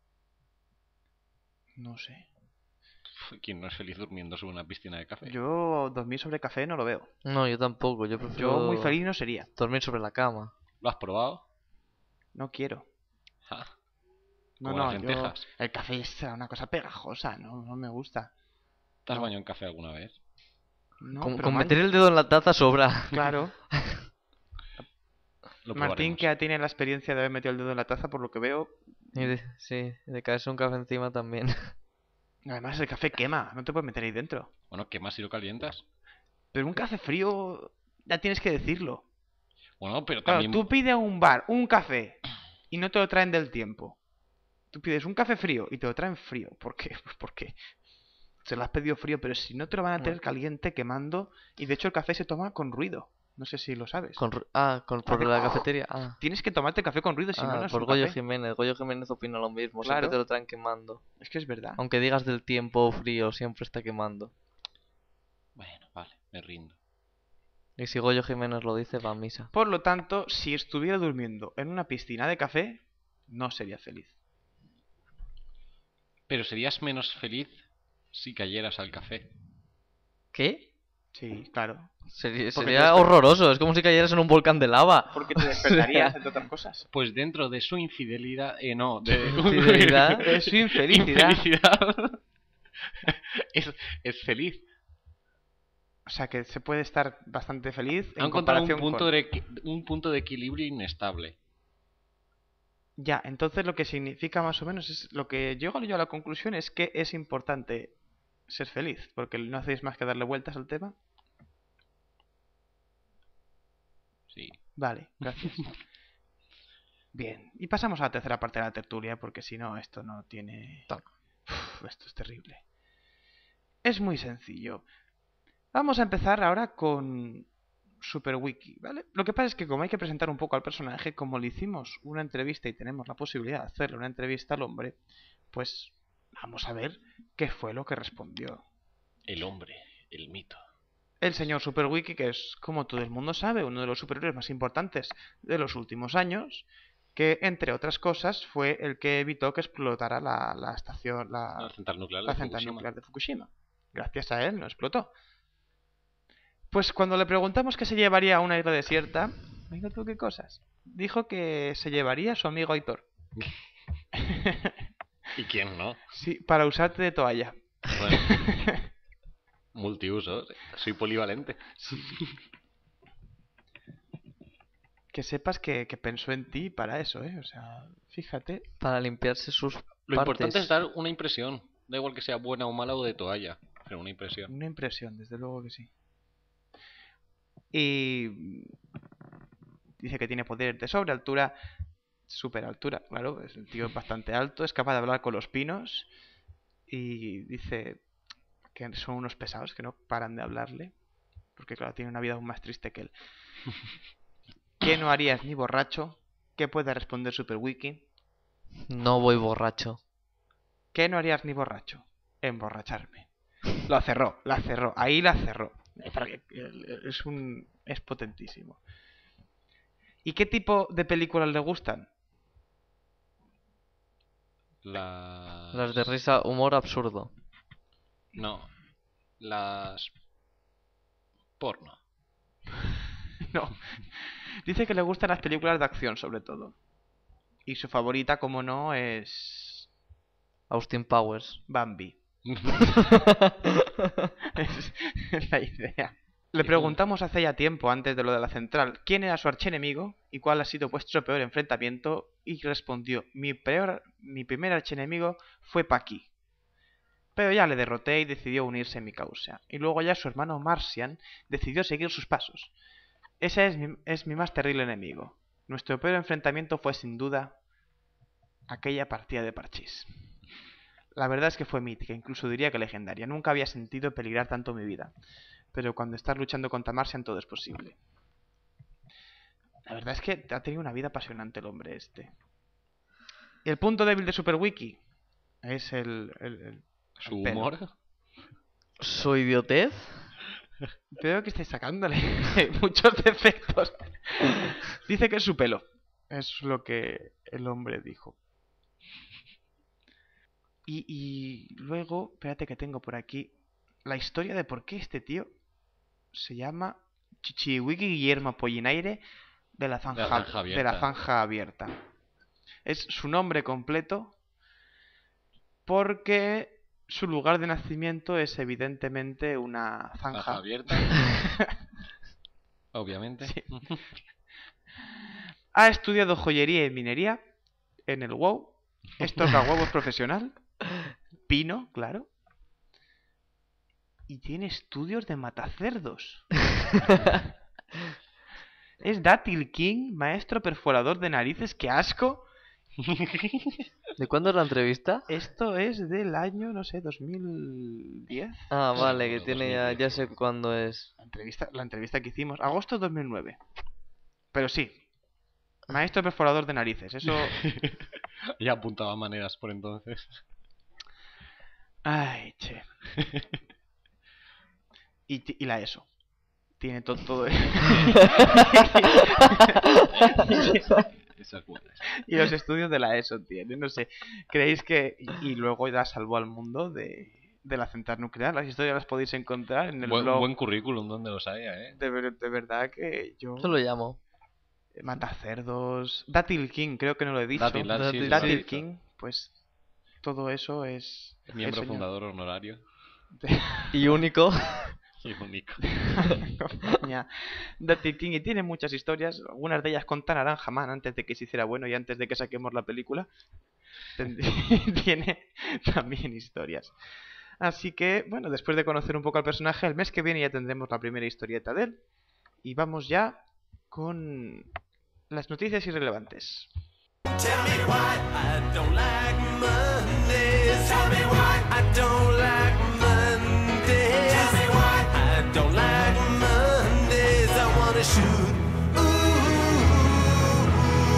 No sé. ¿Quién no es feliz durmiendo sobre una piscina de café? Yo dormir sobre café no lo veo. No, yo tampoco, yo prefiero Yo muy feliz no sería. dormir sobre la cama. ¿Lo has probado? No quiero. Ja, No, como no, las yo... lentejas. El café es una cosa pegajosa, no me gusta. ¿Te has No. bañado en café alguna vez? No, Con, pero con meter el dedo en la taza sobra. Claro. Lo Martín, probaremos. que ya tiene la experiencia de haber metido el dedo en la taza, por lo que veo. Sí, de caerse un café encima también. Además, el café quema, no te puedes meter ahí dentro. Bueno, ¿qué más si lo calientas? Pero un café frío, ya tienes que decirlo. Bueno, pero Claro, también... tú pides a un bar un café y no te lo traen del tiempo. Tú pides un café frío y te lo traen frío. ¿Por qué? Pues porque se lo has pedido frío, pero si no te lo van a tener caliente, quemando. Y de hecho el café se toma con ruido. No sé si lo sabes. Por Hace- la cafetería. Ah, Tienes que tomarte el café con ruido, si no, no es por un Goyo café. Jiménez. Goyo Jiménez opina lo mismo. Claro. Siempre te lo traen quemando. Es que es verdad. Aunque digas del tiempo frío, siempre está quemando. Bueno, vale, me rindo. Y si Goyo Jiménez lo dice, va a misa. Por lo tanto, si estuviera durmiendo en una piscina de café, no sería feliz. Pero serías menos feliz si cayeras al café. ¿Qué? Sí, claro. Sería Porque horroroso. Es como si cayeras en un volcán de lava. Porque te despertarías, entre otras cosas. Pues dentro de su infidelidad... no, de... Infidelidad. Es su infelicidad. infelicidad, es feliz. O sea que se puede estar bastante feliz en Han encontrado comparación un punto de equilibrio inestable. Ya, entonces lo que significa más o menos es... Lo que llego yo a la conclusión es que es importante ser feliz. Porque no hacéis más que darle vueltas al tema. Sí. Vale, gracias. Bien, y pasamos a la tercera parte de la tertulia, porque si no, esto no tiene... esto es terrible. Es muy sencillo. Vamos a empezar ahora con SuperWiki, ¿vale? Lo que pasa es que como hay que presentar un poco al personaje, como le hicimos una entrevista y tenemos la posibilidad de hacerle una entrevista al hombre, pues vamos a ver qué fue lo que respondió. El hombre, el mito. el señor SuperWiki, que es, como todo el mundo sabe, uno de los superhéroes más importantes de los últimos años, que, entre otras cosas, fue el que evitó que explotara la estación, La central nuclear la de central Fukushima. nuclear de Fukushima. Gracias a él no explotó. Pues cuando le preguntamos qué se llevaría a una isla desierta, mira tú qué cosas. Dijo que se llevaría a su amigo Aitor. ¿Y quién no? Sí, para usarte de toalla. Bueno, multiuso, soy polivalente. Que sepas que pensó en ti para eso, ¿eh? O sea, fíjate. Para limpiarse sus Lo partes. importante es dar una impresión. Da igual que sea buena o mala o de toalla, pero una impresión. Una impresión, desde luego que sí. Y dice que tiene poderes de sobrealtura, superaltura, claro, es un tío bastante alto, es capaz de hablar con los pinos y dice que son unos pesados que no paran de hablarle, porque claro, tiene una vida aún más triste que él. ¿Qué no harías ni borracho? ¿Qué puede responder SuperWiki? No voy borracho. ¿Qué no harías ni borracho? Emborracharme. La cerró, ahí la cerró. Es potentísimo. ¿Y qué tipo de películas le gustan? Las de risa, humor absurdo. No. Las... porno. No. Dice que le gustan las películas de acción, sobre todo. Y su favorita, como no, es Austin Powers. Bambi. Es la idea. Le preguntamos hace ya tiempo, antes de lo de la central, quién era su archienemigo y cuál ha sido vuestro peor enfrentamiento, y respondió: mi primer archienemigo fue Paki. Pero ya le derroté y decidió unirse en mi causa. Y luego ya su hermano Martian decidió seguir sus pasos. Ese es mi más terrible enemigo. Nuestro peor enfrentamiento fue sin duda aquella partida de parchís. La verdad es que fue mítica, incluso diría que legendaria. Nunca había sentido peligrar tanto mi vida. Pero cuando estás luchando contra Martian todo es posible. La verdad es que ha tenido una vida apasionante el hombre este. Y el punto débil de SuperWiki es Su el pelo. humor. ¿Su idiotez? Veo que estáis sacándole muchos defectos. Dice que es su pelo. Es lo que el hombre dijo. Y luego, espérate que tengo por aquí la historia de por qué este tío se llama Chichiwiki Guillermo Apollinaire de la Zanja Abierta. Es su nombre completo porque su lugar de nacimiento es evidentemente una zanja abierta. Obviamente. Sí. Ha estudiado joyería y minería en el WoW. Es tocahuevos profesional. Pino, claro. Y tiene estudios de matacerdos. Es Dátil King, maestro perforador de narices. ¡Qué asco! ¿De cuándo es la entrevista? Esto es del año, no sé, 2010. Ah, vale, Sí, que tiene ya sé cuándo es. La entrevista que hicimos, agosto de 2009. Pero sí, maestro perforador de narices. Eso... Ya apuntaba maneras por entonces. Ay, che. Y la ESO. Tiene todo. Y los estudios de la ESO tiene. No sé. ¿Creéis que.? Y luego ya salvó al mundo de la central nuclear. Las historias las podéis encontrar en el blog. Buen currículum donde los haya, ¿eh? De verdad que yo. Yo lo llamo. Matacerdos. Dátil King, creo que no lo he dicho. Dátil King, pues. Todo eso es. Miembro fundador honorario. Y único. Y único. Dátil King, y tiene muchas historias. Algunas de ellas con Naranja Man antes de que se hiciera bueno y antes de que saquemos la película. Tiene también historias. Así que, bueno, después de conocer un poco al personaje, el mes que viene ya tendremos la primera historieta de él. Y vamos ya con las noticias irrelevantes. Tell me why I don't like Mondays. Tell me why I don't like Mondays. Tell me why I don't like Mondays. I wanna shoot. Ooh,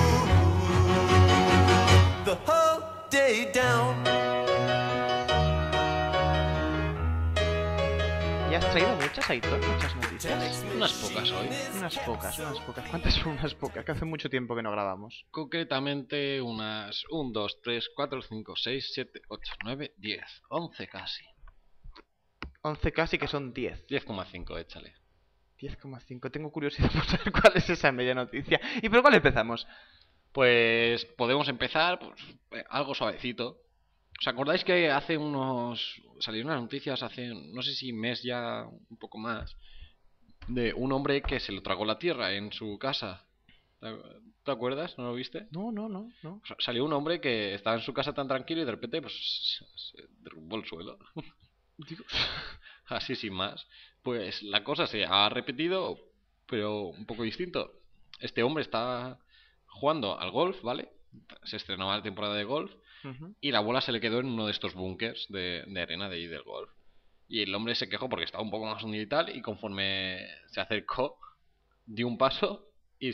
the whole day down. Y has traído muchas, Aitor? ¿Muchas noticias? Unas pocas hoy. Unas pocas. ¿Cuántas son unas pocas? Que hace mucho tiempo que no grabamos. Concretamente unas 1, 2, 3, 4, 5, 6, 7, 8, 9, 10, 11 casi. 11 casi, que son 10. 10,5, échale. 10,5. Tengo curiosidad por saber cuál es esa media noticia. ¿Y por cuál empezamos? Pues podemos empezar algo suavecito. ¿Os acordáis que hace salieron unas noticias hace, no sé si mes ya, un poco más, de un hombre que se lo tragó la tierra en su casa? ¿Te acuerdas? ¿No lo viste? No. Salió un hombre que estaba en su casa tan tranquilo y de repente pues se derrumbó el suelo. Digo, Así sin más. Pues la cosa se ha repetido, pero un poco distinto. Este hombre está jugando al golf, ¿vale? Se estrenaba la temporada de golf y la bola se le quedó en uno de estos búnkers de arena de ahí del golf. Y el hombre se quejó porque estaba un poco más hundido y tal, y conforme se acercó, dio un paso y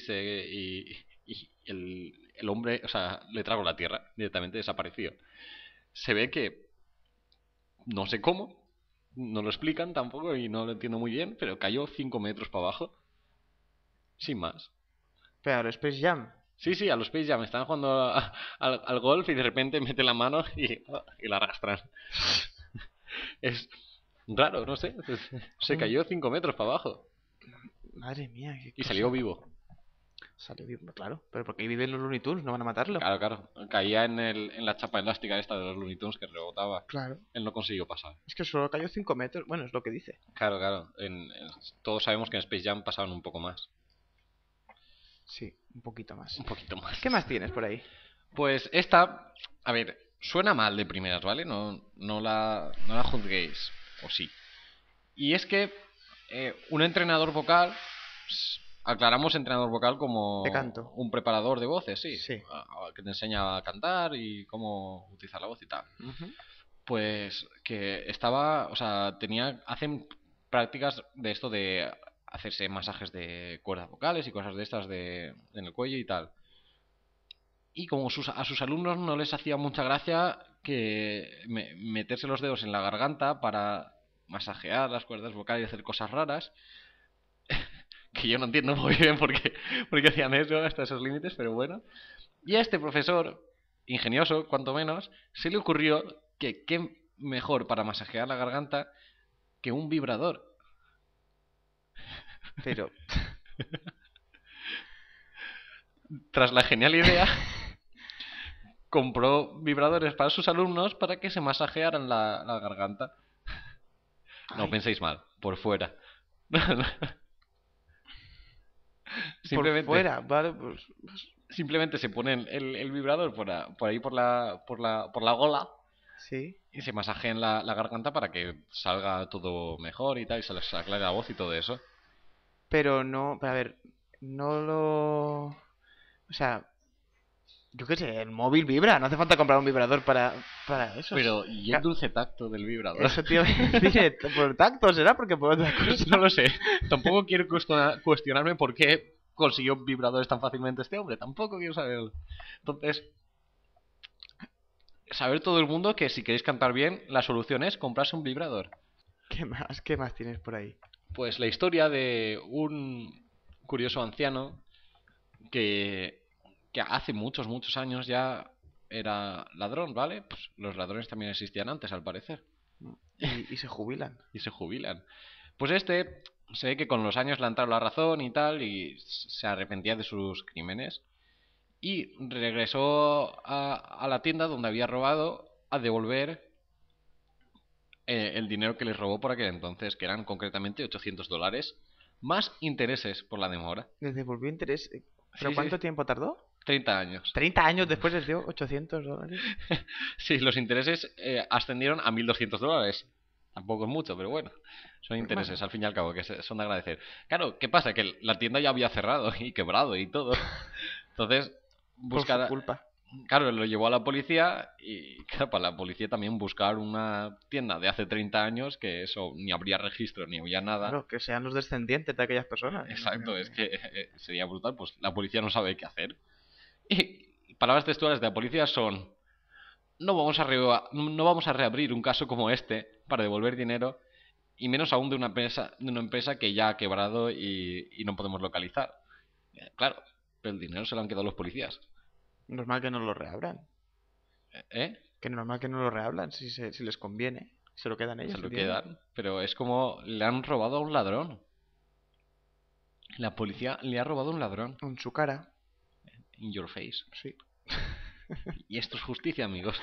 el hombre, o sea, le tragó la tierra, directamente desapareció. Se ve que, no sé cómo, no lo explican tampoco y no lo entiendo muy bien, pero cayó 5 metros para abajo. Sin más. pero Space Jam. Sí, a los Space Jam estaban jugando al golf y de repente mete la mano y la arrastran. Es raro, no sé. Se cayó 5 metros para abajo. Madre mía. Y salió vivo. Salió vivo, claro. Pero porque viven los Looney Tunes, no van a matarlo. Claro. Caía en la chapa elástica esta de los Looney Tunes que rebotaba. Claro. Él no consiguió pasar. Es que solo cayó 5 metros. Bueno, es lo que dice. Claro. Todos sabemos que en Space Jam pasaban un poco más. Sí, un poquito más. Un poquito más. ¿Qué más tienes por ahí? Pues esta, a ver, suena mal de primeras, ¿vale? No la juzguéis, o sí. Y es que un entrenador vocal, aclaramos entrenador vocal como De canto. un preparador de voces, sí. Sí. Que te enseña a cantar y cómo utilizar la voz y tal. Pues que hacen prácticas de esto de hacerse masajes de cuerdas vocales y cosas de estas en el cuello y tal. Y como a sus alumnos no les hacía mucha gracia que meterse los dedos en la garganta para masajear las cuerdas vocales y hacer cosas raras, que yo no entiendo muy bien por qué hacían eso hasta esos límites, pero bueno. Y a este profesor, ingenioso cuanto menos, se le ocurrió que qué mejor para masajear la garganta que un vibrador. Pero... Tras la genial idea, compró vibradores para sus alumnos para que se masajearan la garganta. No penséis mal, por fuera. Simplemente... Por fuera, vale, pues... Simplemente se ponen el vibrador por ahí por la gola. Sí. Y se masajean la garganta para que salga todo mejor y tal, y se les aclare la voz y todo eso. Pero no, a ver, no lo... O sea, yo qué sé, el móvil vibra, no hace falta comprar un vibrador para eso. Pero, ¿y el dulce tacto del vibrador? Eso, tío, por tacto será, porque por otra cosa. No lo sé, tampoco quiero cuestionarme por qué consiguió vibradores tan fácilmente este hombre, tampoco quiero saberlo. Entonces, saber todo el mundo que si queréis cantar bien, la solución es comprarse un vibrador. ¿Qué más tienes por ahí? Pues la historia de un curioso anciano que hace muchos años ya era ladrón, ¿vale? Pues los ladrones también existían antes, al parecer. Y se jubilan. Y se jubilan. Pues este se ve que con los años le ha entrado la razón y tal, y se arrepentía de sus crímenes. Y regresó a la tienda donde había robado a devolver el dinero que les robó por aquel entonces, que eran concretamente $800, más intereses por la demora. ¿Les devolvió interés? ¿Pero Sí, cuánto sí. tiempo tardó? 30 años. 30 años después les dio $800. Sí, los intereses ascendieron a $1.200. Tampoco es mucho, pero bueno. Son intereses, al fin y al cabo, que son de agradecer. Claro, ¿qué pasa? Que la tienda ya había cerrado y quebrado y todo. Entonces, Por su culpa. Claro, lo llevó a la policía y claro, para la policía también buscar una tienda de hace 30 años que eso ni habría registro ni había nada. Claro, que sean los descendientes de aquellas personas. Exacto, es que sería brutal, pues la policía no sabe qué hacer. Y palabras textuales de la policía son: no vamos a reabrir un caso como este para devolver dinero Y menos aún de una empresa que ya ha quebrado y no podemos localizar. Claro, pero el dinero se lo han quedado los policías. Normal que no lo reabran. ¿Eh? Que normal que no lo reabran si les conviene. Se lo quedan ellos. Se lo ¿entiendes? quedan. Pero es como le han robado a un ladrón. La policía le ha robado a un ladrón. En su cara. In your face. Sí. Y esto es justicia, amigos.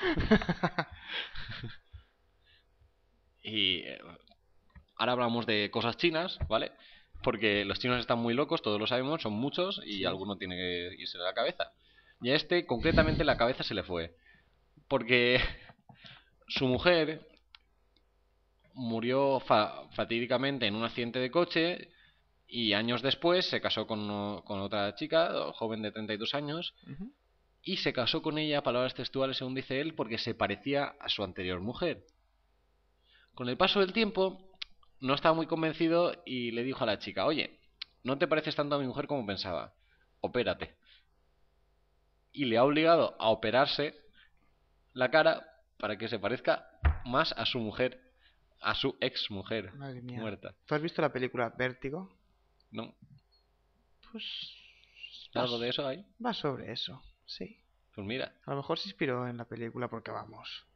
Y ahora hablamos de cosas chinas, ¿vale? Porque los chinos están muy locos, todos lo sabemos, son muchos y Sí. alguno tiene que irse de la cabeza. Y a este, concretamente, la cabeza se le fue. Porque su mujer murió fatídicamente en un accidente de coche y años después se casó con otra chica, joven de 32 años, Ujú. y se casó con ella, palabras textuales según dice él, porque se parecía a su anterior mujer. Con el paso del tiempo, no estaba muy convencido y le dijo a la chica, oye, no te pareces tanto a mi mujer como pensaba, opérate. Y le ha obligado a operarse la cara para que se parezca más a su mujer, a su ex mujer Madre mía. muerta. ¿Tú has visto la película Vértigo? ¿No? Pues ¿Algo de eso hay? va sobre eso, sí. Pues mira, A lo mejor se inspiró en la película porque vamos.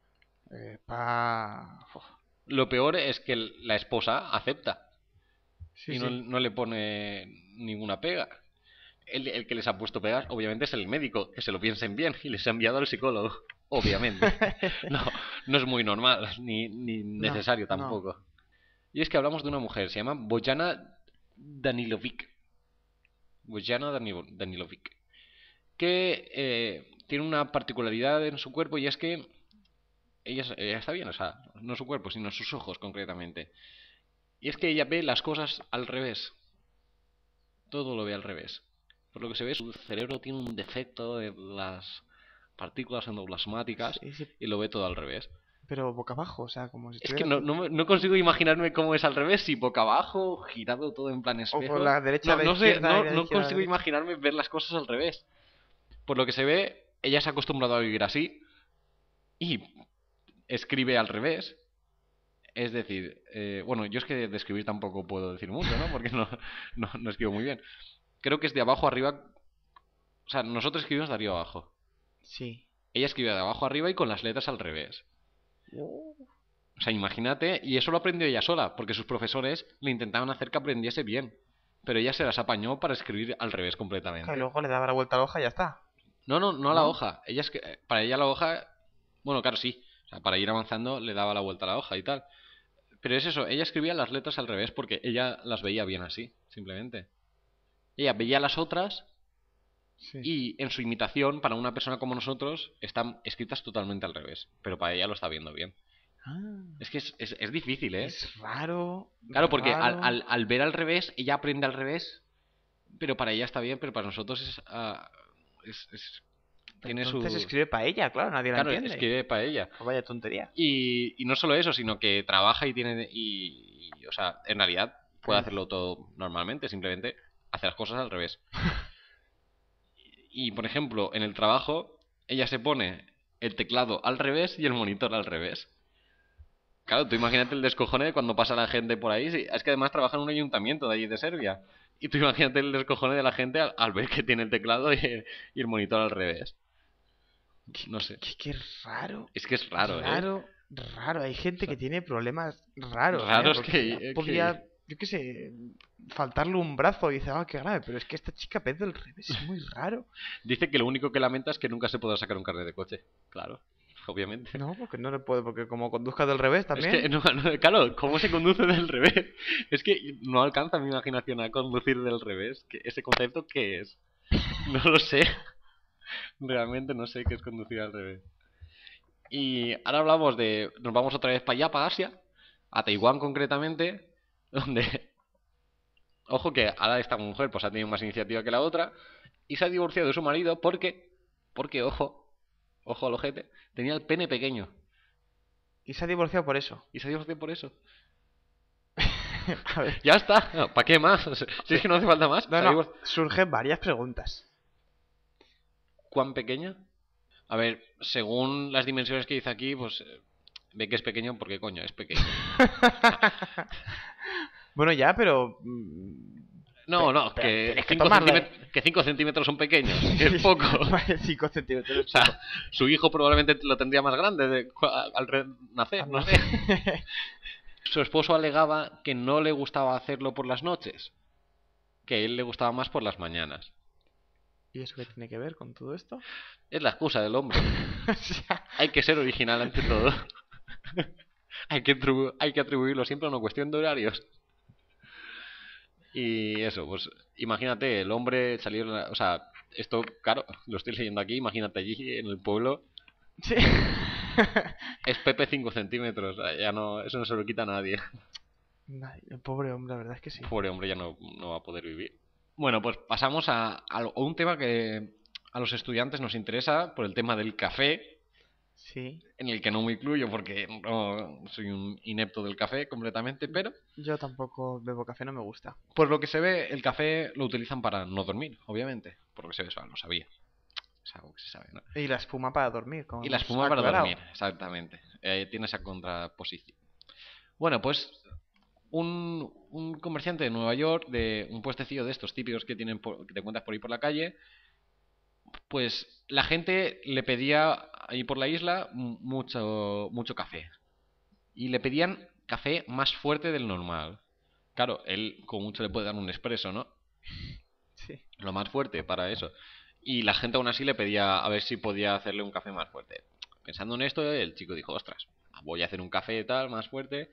lo peor es que la esposa acepta Sí, y sí. no le pone ninguna pega. El que les ha puesto pegas, obviamente, es el médico, que se lo piensen bien y les ha enviado al psicólogo, obviamente. No es muy normal, ni necesario no. tampoco. Y es que hablamos de una mujer, se llama Bojana Danilovic. Bojana Danilovic. Que tiene una particularidad en su cuerpo y es que ella está bien, o sea, no su cuerpo, sino sus ojos concretamente. Y es que ella ve las cosas al revés. Todo lo ve al revés. Por lo que se ve, su cerebro tiene un defecto de las partículas endoplasmáticas Sí. y lo ve todo al revés. Pero boca abajo, o sea, como si Es que estuviera... no consigo imaginarme cómo es al revés, si boca abajo, girado todo en plan espejo. O por la derecha a la no sé, izquierda y de la no izquierda a la consigo derecha. imaginarme ver las cosas al revés. Por lo que se ve, ella se ha acostumbrado a vivir así y escribe al revés. Es decir, bueno, yo es que de escribir tampoco puedo decir mucho, ¿no? Porque no escribo muy bien. Creo que es de abajo a arriba. O sea, nosotros escribimos de arriba a abajo. Sí. Ella escribe de abajo a arriba y con las letras al revés. O sea, imagínate, y eso lo aprendió ella sola, porque sus profesores le intentaban hacer que aprendiese bien. Pero ella se las apañó para escribir al revés completamente. Y luego le daba la vuelta a la hoja y ya está. No a la ¿No? hoja. Para ella la hoja, bueno, claro, sí. O sea, para ir avanzando le daba la vuelta a la hoja y tal. Pero es eso, ella escribía las letras al revés porque ella las veía bien así, simplemente. Ella veía las otras Sí. y en su imitación, para una persona como nosotros, están escritas totalmente al revés. Pero para ella lo está viendo bien. Ah, Es que es difícil, ¿eh? es raro. Claro, porque raro. al ver al revés, ella aprende al revés, pero para ella está bien, pero para nosotros tiene Entonces su... escribe para ella, claro, nadie la Claro, entiende. escribe para ella. Pues vaya tontería. Y no solo eso, sino que trabaja y tiene... o sea, en realidad puede hacerlo todo normalmente, simplemente hace las cosas al revés. Y, por ejemplo, en el trabajo, ella se pone el teclado al revés y el monitor al revés. Claro, tú imagínate el descojone de cuando pasa la gente por ahí. Sí, es que además trabaja en un ayuntamiento de allí de Serbia. Y tú imagínate el descojone de la gente al ver que tiene el teclado y el monitor al revés. No sé. Qué raro. Es que es raro, ¿eh? Raro. Hay gente que tiene problemas raros. Raros Porque podría, yo qué sé, faltarle un brazo y dice, ah, qué grave. Pero es que esta chica ve del revés, es muy raro. Dice que lo único que lamenta es que nunca se podrá sacar un carnet de coche. Claro, obviamente. No, porque no le puede, porque como conduzca del revés también. Es que, claro, ¿cómo se conduce del revés? Es que no alcanza mi imaginación a conducir del revés. ¿Ese concepto qué es? No lo sé. Realmente no sé qué es conducir al revés. Y ahora hablamos de... Nos vamos otra vez para allá, para Asia. A Taiwán concretamente. Donde... Ojo que ahora esta mujer pues ha tenido más iniciativa que la otra. Y se ha divorciado de su marido porque... Ojo al ojete, tenía el pene pequeño. Y se ha divorciado por eso. Y se divorció por eso. A ver. Ya está. ¿Para qué más? Si es que no hace falta más. No, surgen varias preguntas. ¿Cuán pequeña? A ver, según las dimensiones que dice aquí, pues Ve que es pequeño porque, coño, es pequeño. Bueno, ya, pero... No, no, pero que tienes que 5 tomarle. que 5 centímetros son pequeños, que es poco. Vale, 5 centímetros. O sea, su hijo probablemente lo tendría más grande al nacer, no sé. Su esposo alegaba que no le gustaba hacerlo por las noches, que a él le gustaba más por las mañanas. ¿Y eso qué tiene que ver con todo esto? Es la excusa del hombre. O sea, Hay que ser original ante todo. hay que atribuirlo siempre a una cuestión de horarios. Y eso, pues imagínate, el hombre salir... O sea, esto, claro, lo estoy leyendo aquí, imagínate allí en el pueblo. sí. Es Pepe 5 centímetros, ya no, eso no se lo quita a nadie. Ay, el pobre hombre, la verdad es que sí. Pobre hombre ya no va a poder vivir. Bueno, pues pasamos a un tema que a los estudiantes nos interesa por el tema del café, Sí, en el que no me incluyo porque no soy un inepto del café completamente, pero yo tampoco bebo café, no me gusta. por lo que se ve, el café lo utilizan para no dormir, obviamente. Por lo que se ve, eso lo sabía. Es algo que se sabe, ¿no? Y la espuma para dormir. Como Y la hemos espuma para aclarado. dormir, exactamente. Tiene esa contraposición. Bueno, pues un comerciante de Nueva York, de un puestecillo de estos típicos que tienen que te encuentras por ahí por la calle, pues la gente le pedía ahí por la isla mucho café. Y le pedían café más fuerte del normal. Claro, él con mucho le puede dar un espresso, ¿no? Sí. Lo más fuerte para eso. Y la gente aún así le pedía a ver si podía hacerle un café más fuerte. Pensando en esto, el chico dijo, ostras, voy a hacer un café tal más fuerte.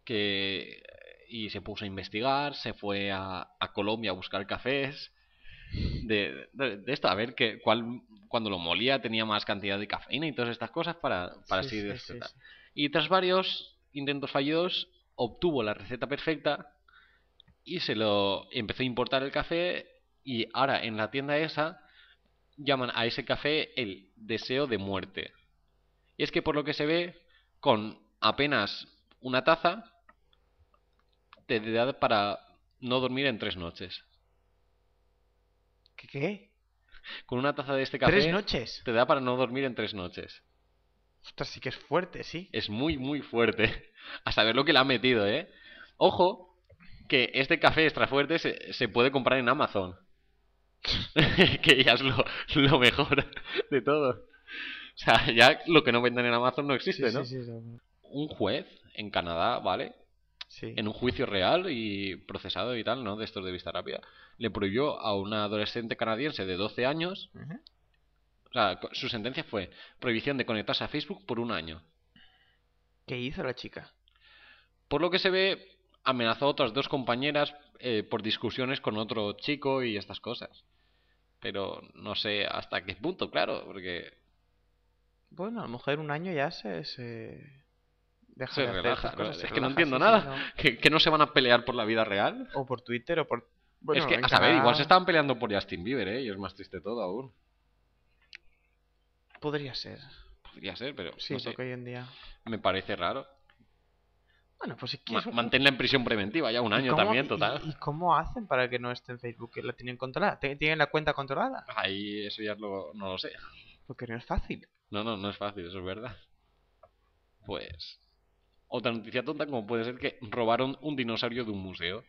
Y se puso a investigar, se fue a Colombia a buscar cafés de esto, a ver cuando lo molía tenía más cantidad de cafeína y todas estas cosas para Sí, así sí, despertar. sí. Y tras varios intentos fallidos, obtuvo la receta perfecta y empezó a importar el café. Y ahora en la tienda esa llaman a ese café el deseo de muerte. Y es que por lo que se ve, con apenas una taza te da para no dormir en 3 noches. ¿Qué? Con una taza de este café 3 noches. te da para no dormir en 3 noches. Ostras, sí que es fuerte, sí. Es muy, muy fuerte. A saber lo que le ha metido, ¿eh? Ojo, que este café extra fuerte se puede comprar en Amazon. Que ya es lo mejor de todo. O sea, ya lo que no venden en Amazon no existe, Sí, ¿no? sí, sí. Un juez en Canadá, ¿vale? Sí. En un juicio real y procesado y tal, ¿no? De estos de vista rápida, le prohibió a una adolescente canadiense de 12 años. Ujú. O sea, su sentencia fue prohibición de conectarse a Facebook por 1 año. ¿Qué hizo la chica? Por lo que se ve, amenazó a otras 2 compañeras por discusiones con otro chico y estas cosas. Pero no sé hasta qué punto, claro, porque Bueno, a lo mejor 1 año ya se deja se de hacer relaja. esas cosas. se Es que no relaja, entiendo sí, sí, nada. no. ¿Que no se van a pelear por la vida real? O por Twitter o por... Bueno, Es que, en a saber, Canadá igual se estaban peleando por Justin Bieber, ¿eh? Y es más triste todo aún. podría ser. Podría ser, pero Sí, no sé. porque hoy en día... Me parece raro. Bueno, pues si quieres... Manténla en prisión preventiva ya 1 ¿Y año cómo- también, y- total. ¿Y cómo hacen para que no esté en Facebook? ¿Que la tienen controlada? ¿Tienen la cuenta controlada? Ahí eso ya no lo sé. Porque no es fácil. No es fácil, eso es verdad. Pues... Otra noticia tonta como puede ser que robaron un dinosaurio de un museo.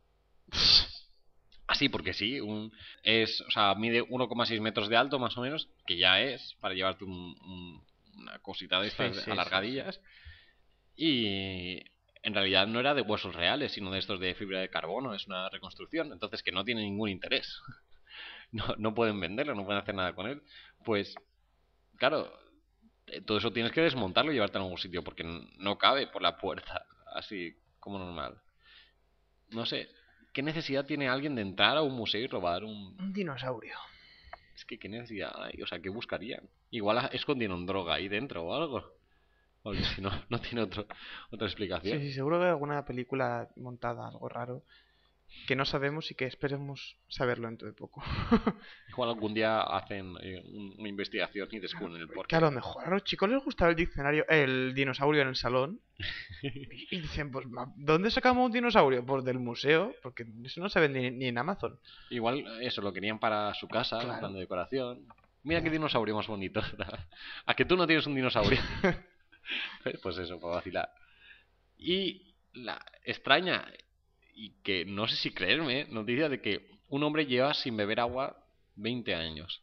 Así porque sí, o sea, mide 1,6 metros de alto más o menos, que ya es para llevarte una cosita de estas Sí, sí, alargadillas. Y en realidad no era de huesos reales, sino de estos de fibra de carbono, es una reconstrucción, entonces que no tiene ningún interés. No pueden venderlo, no pueden hacer nada con él. Pues, claro, todo eso tienes que desmontarlo y llevarte a algún sitio, porque no cabe por la puerta, así como normal. No sé, ¿qué necesidad tiene alguien de entrar a un museo y robar Un dinosaurio. Es que qué necesidad hay, o sea, ¿qué buscarían? Igual escondieron droga ahí dentro o algo. Porque si no, no tiene otra Sí, explicación. sí, seguro que hay alguna película montada, algo raro, que no sabemos y que esperemos saberlo dentro de poco. Igual algún día hacen una investigación y descubren el porqué. Que a lo mejor a los chicos les gustaba el dinosaurio en el salón. Y dicen, pues, ¿dónde sacamos un dinosaurio? Pues del museo, porque eso no se vende ni en Amazon. Igual eso lo querían para su casa, Claro. en plan de decoración. Mira qué dinosaurio más bonito. ¿A que tú no tienes un dinosaurio? Pues eso, para vacilar. Y la extraña, y que no sé si creerme, noticia de que un hombre lleva sin beber agua 20 años.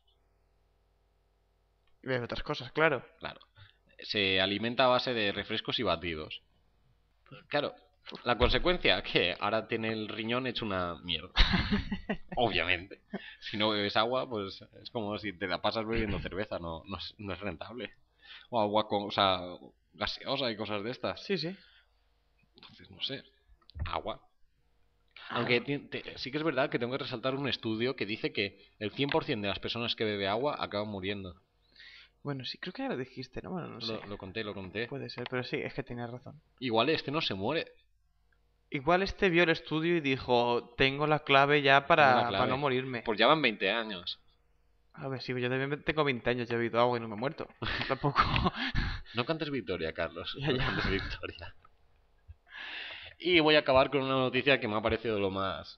Y bebe otras cosas, claro. Claro. Se alimenta a base de refrescos y batidos. Claro, la consecuencia que ahora tiene el riñón hecho una mierda. Obviamente. Si no bebes agua, pues es como si te la pasas bebiendo cerveza, no es rentable. O agua con, o sea, gaseosa y cosas de estas. Sí, sí. Entonces, no sé. Agua. Aunque sí que es verdad que tengo que resaltar un estudio que dice que el 100% de las personas que bebe agua acaban muriendo. Bueno, sí, creo que ya lo dijiste, ¿no? Bueno, no sé. Lo conté. Puede ser, pero sí, es que tienes razón. Igual este no se muere. Igual este vio el estudio y dijo, tengo la clave ya para no morirme. Pues ya van 20 años. A ver, sí, yo también tengo 20 años, ya he bebido agua y no me he muerto. Tampoco. No cantes victoria, Carlos. Ya. No cantes victoria. Y voy a acabar con una noticia que me ha parecido lo más...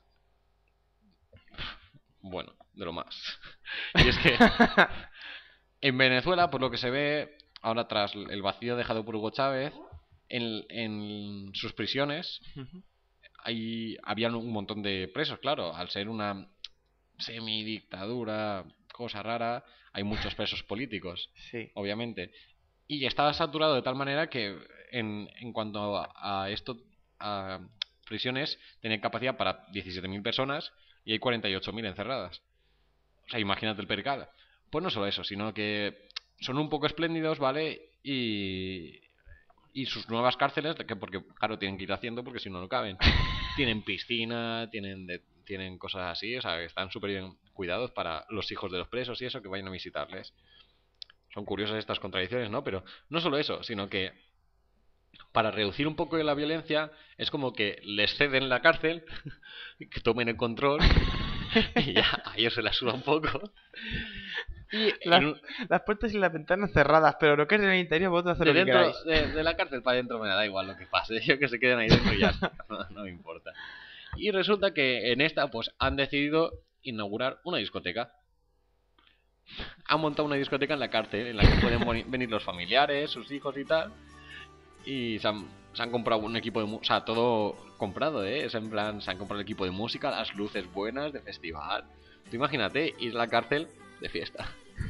Bueno, de lo más. Y es que en Venezuela, por lo que se ve, ahora tras el vacío dejado por Hugo Chávez, en sus prisiones habían un montón de presos, claro. Al ser una semidictadura, cosa rara, hay muchos presos políticos, Sí. obviamente. Y estaba saturado de tal manera que en cuanto a esto, a prisiones, tienen capacidad para 17.000 personas y hay 48.000 encerradas. O sea, imagínate el percal. Pues no solo eso, sino que son un poco espléndidos, ¿vale? Y sus nuevas cárceles, porque claro, tienen que ir haciendo porque si no, no caben. Tienen piscina, tienen cosas así, o sea, que están súper bien cuidados para los hijos de los presos y eso, que vayan a visitarles. Son curiosas estas contradicciones, ¿no? Pero no solo eso, sino que para reducir un poco la violencia es como que les ceden la cárcel, que tomen el control y ya a ellos se la suda un poco. Y las puertas y las ventanas cerradas, pero lo que es en el interior vosotros haced lo que queráis. de la cárcel para adentro me da igual lo que pase, yo que se queden ahí dentro y ya está, no me importa. Y resulta que en esta pues han decidido inaugurar una discoteca. Han montado una discoteca en la cárcel en la que pueden venir los familiares, sus hijos y tal. Y se han comprado un equipo de música, o sea, todo comprado, ¿eh? Es en plan, se han comprado el equipo de música, las luces buenas de festival. Tú imagínate ir a la cárcel de fiesta.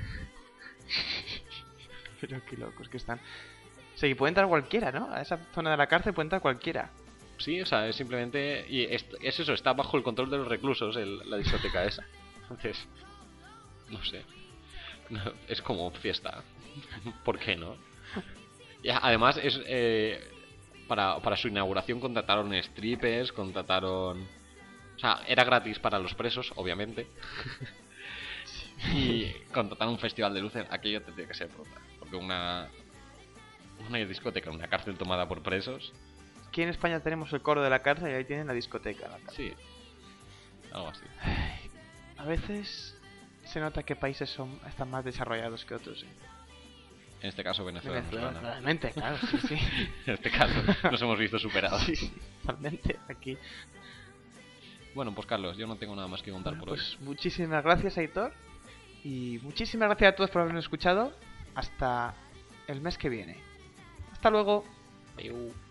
Pero qué locos que están. O sea, y puede entrar cualquiera, ¿no? A esa zona de la cárcel puede entrar cualquiera. Sí, o sea, es simplemente... Y es eso, está bajo el control de los reclusos la discoteca esa. Entonces, no sé. Es como fiesta. ¿Por qué no? Y además, para su inauguración contrataron strippers, contrataron... O sea, era gratis para los presos, obviamente. Y contrataron un festival de luces. Aquello tendría que ser brutal. Porque una discoteca, una cárcel tomada por presos... Aquí en España tenemos el coro de la cárcel y ahí tienen la discoteca. Sí, algo así. A veces se nota que países están más desarrollados que otros. En este caso Venezuela. Claramente, claro, sí. En este caso nos hemos visto superados. Sí, totalmente. Aquí. Bueno, pues Carlos, yo no tengo nada más que contar por hoy. Pues muchísimas gracias, Aitor. Y muchísimas gracias a todos por habernos escuchado. Hasta el mes que viene. Hasta luego. Adiós.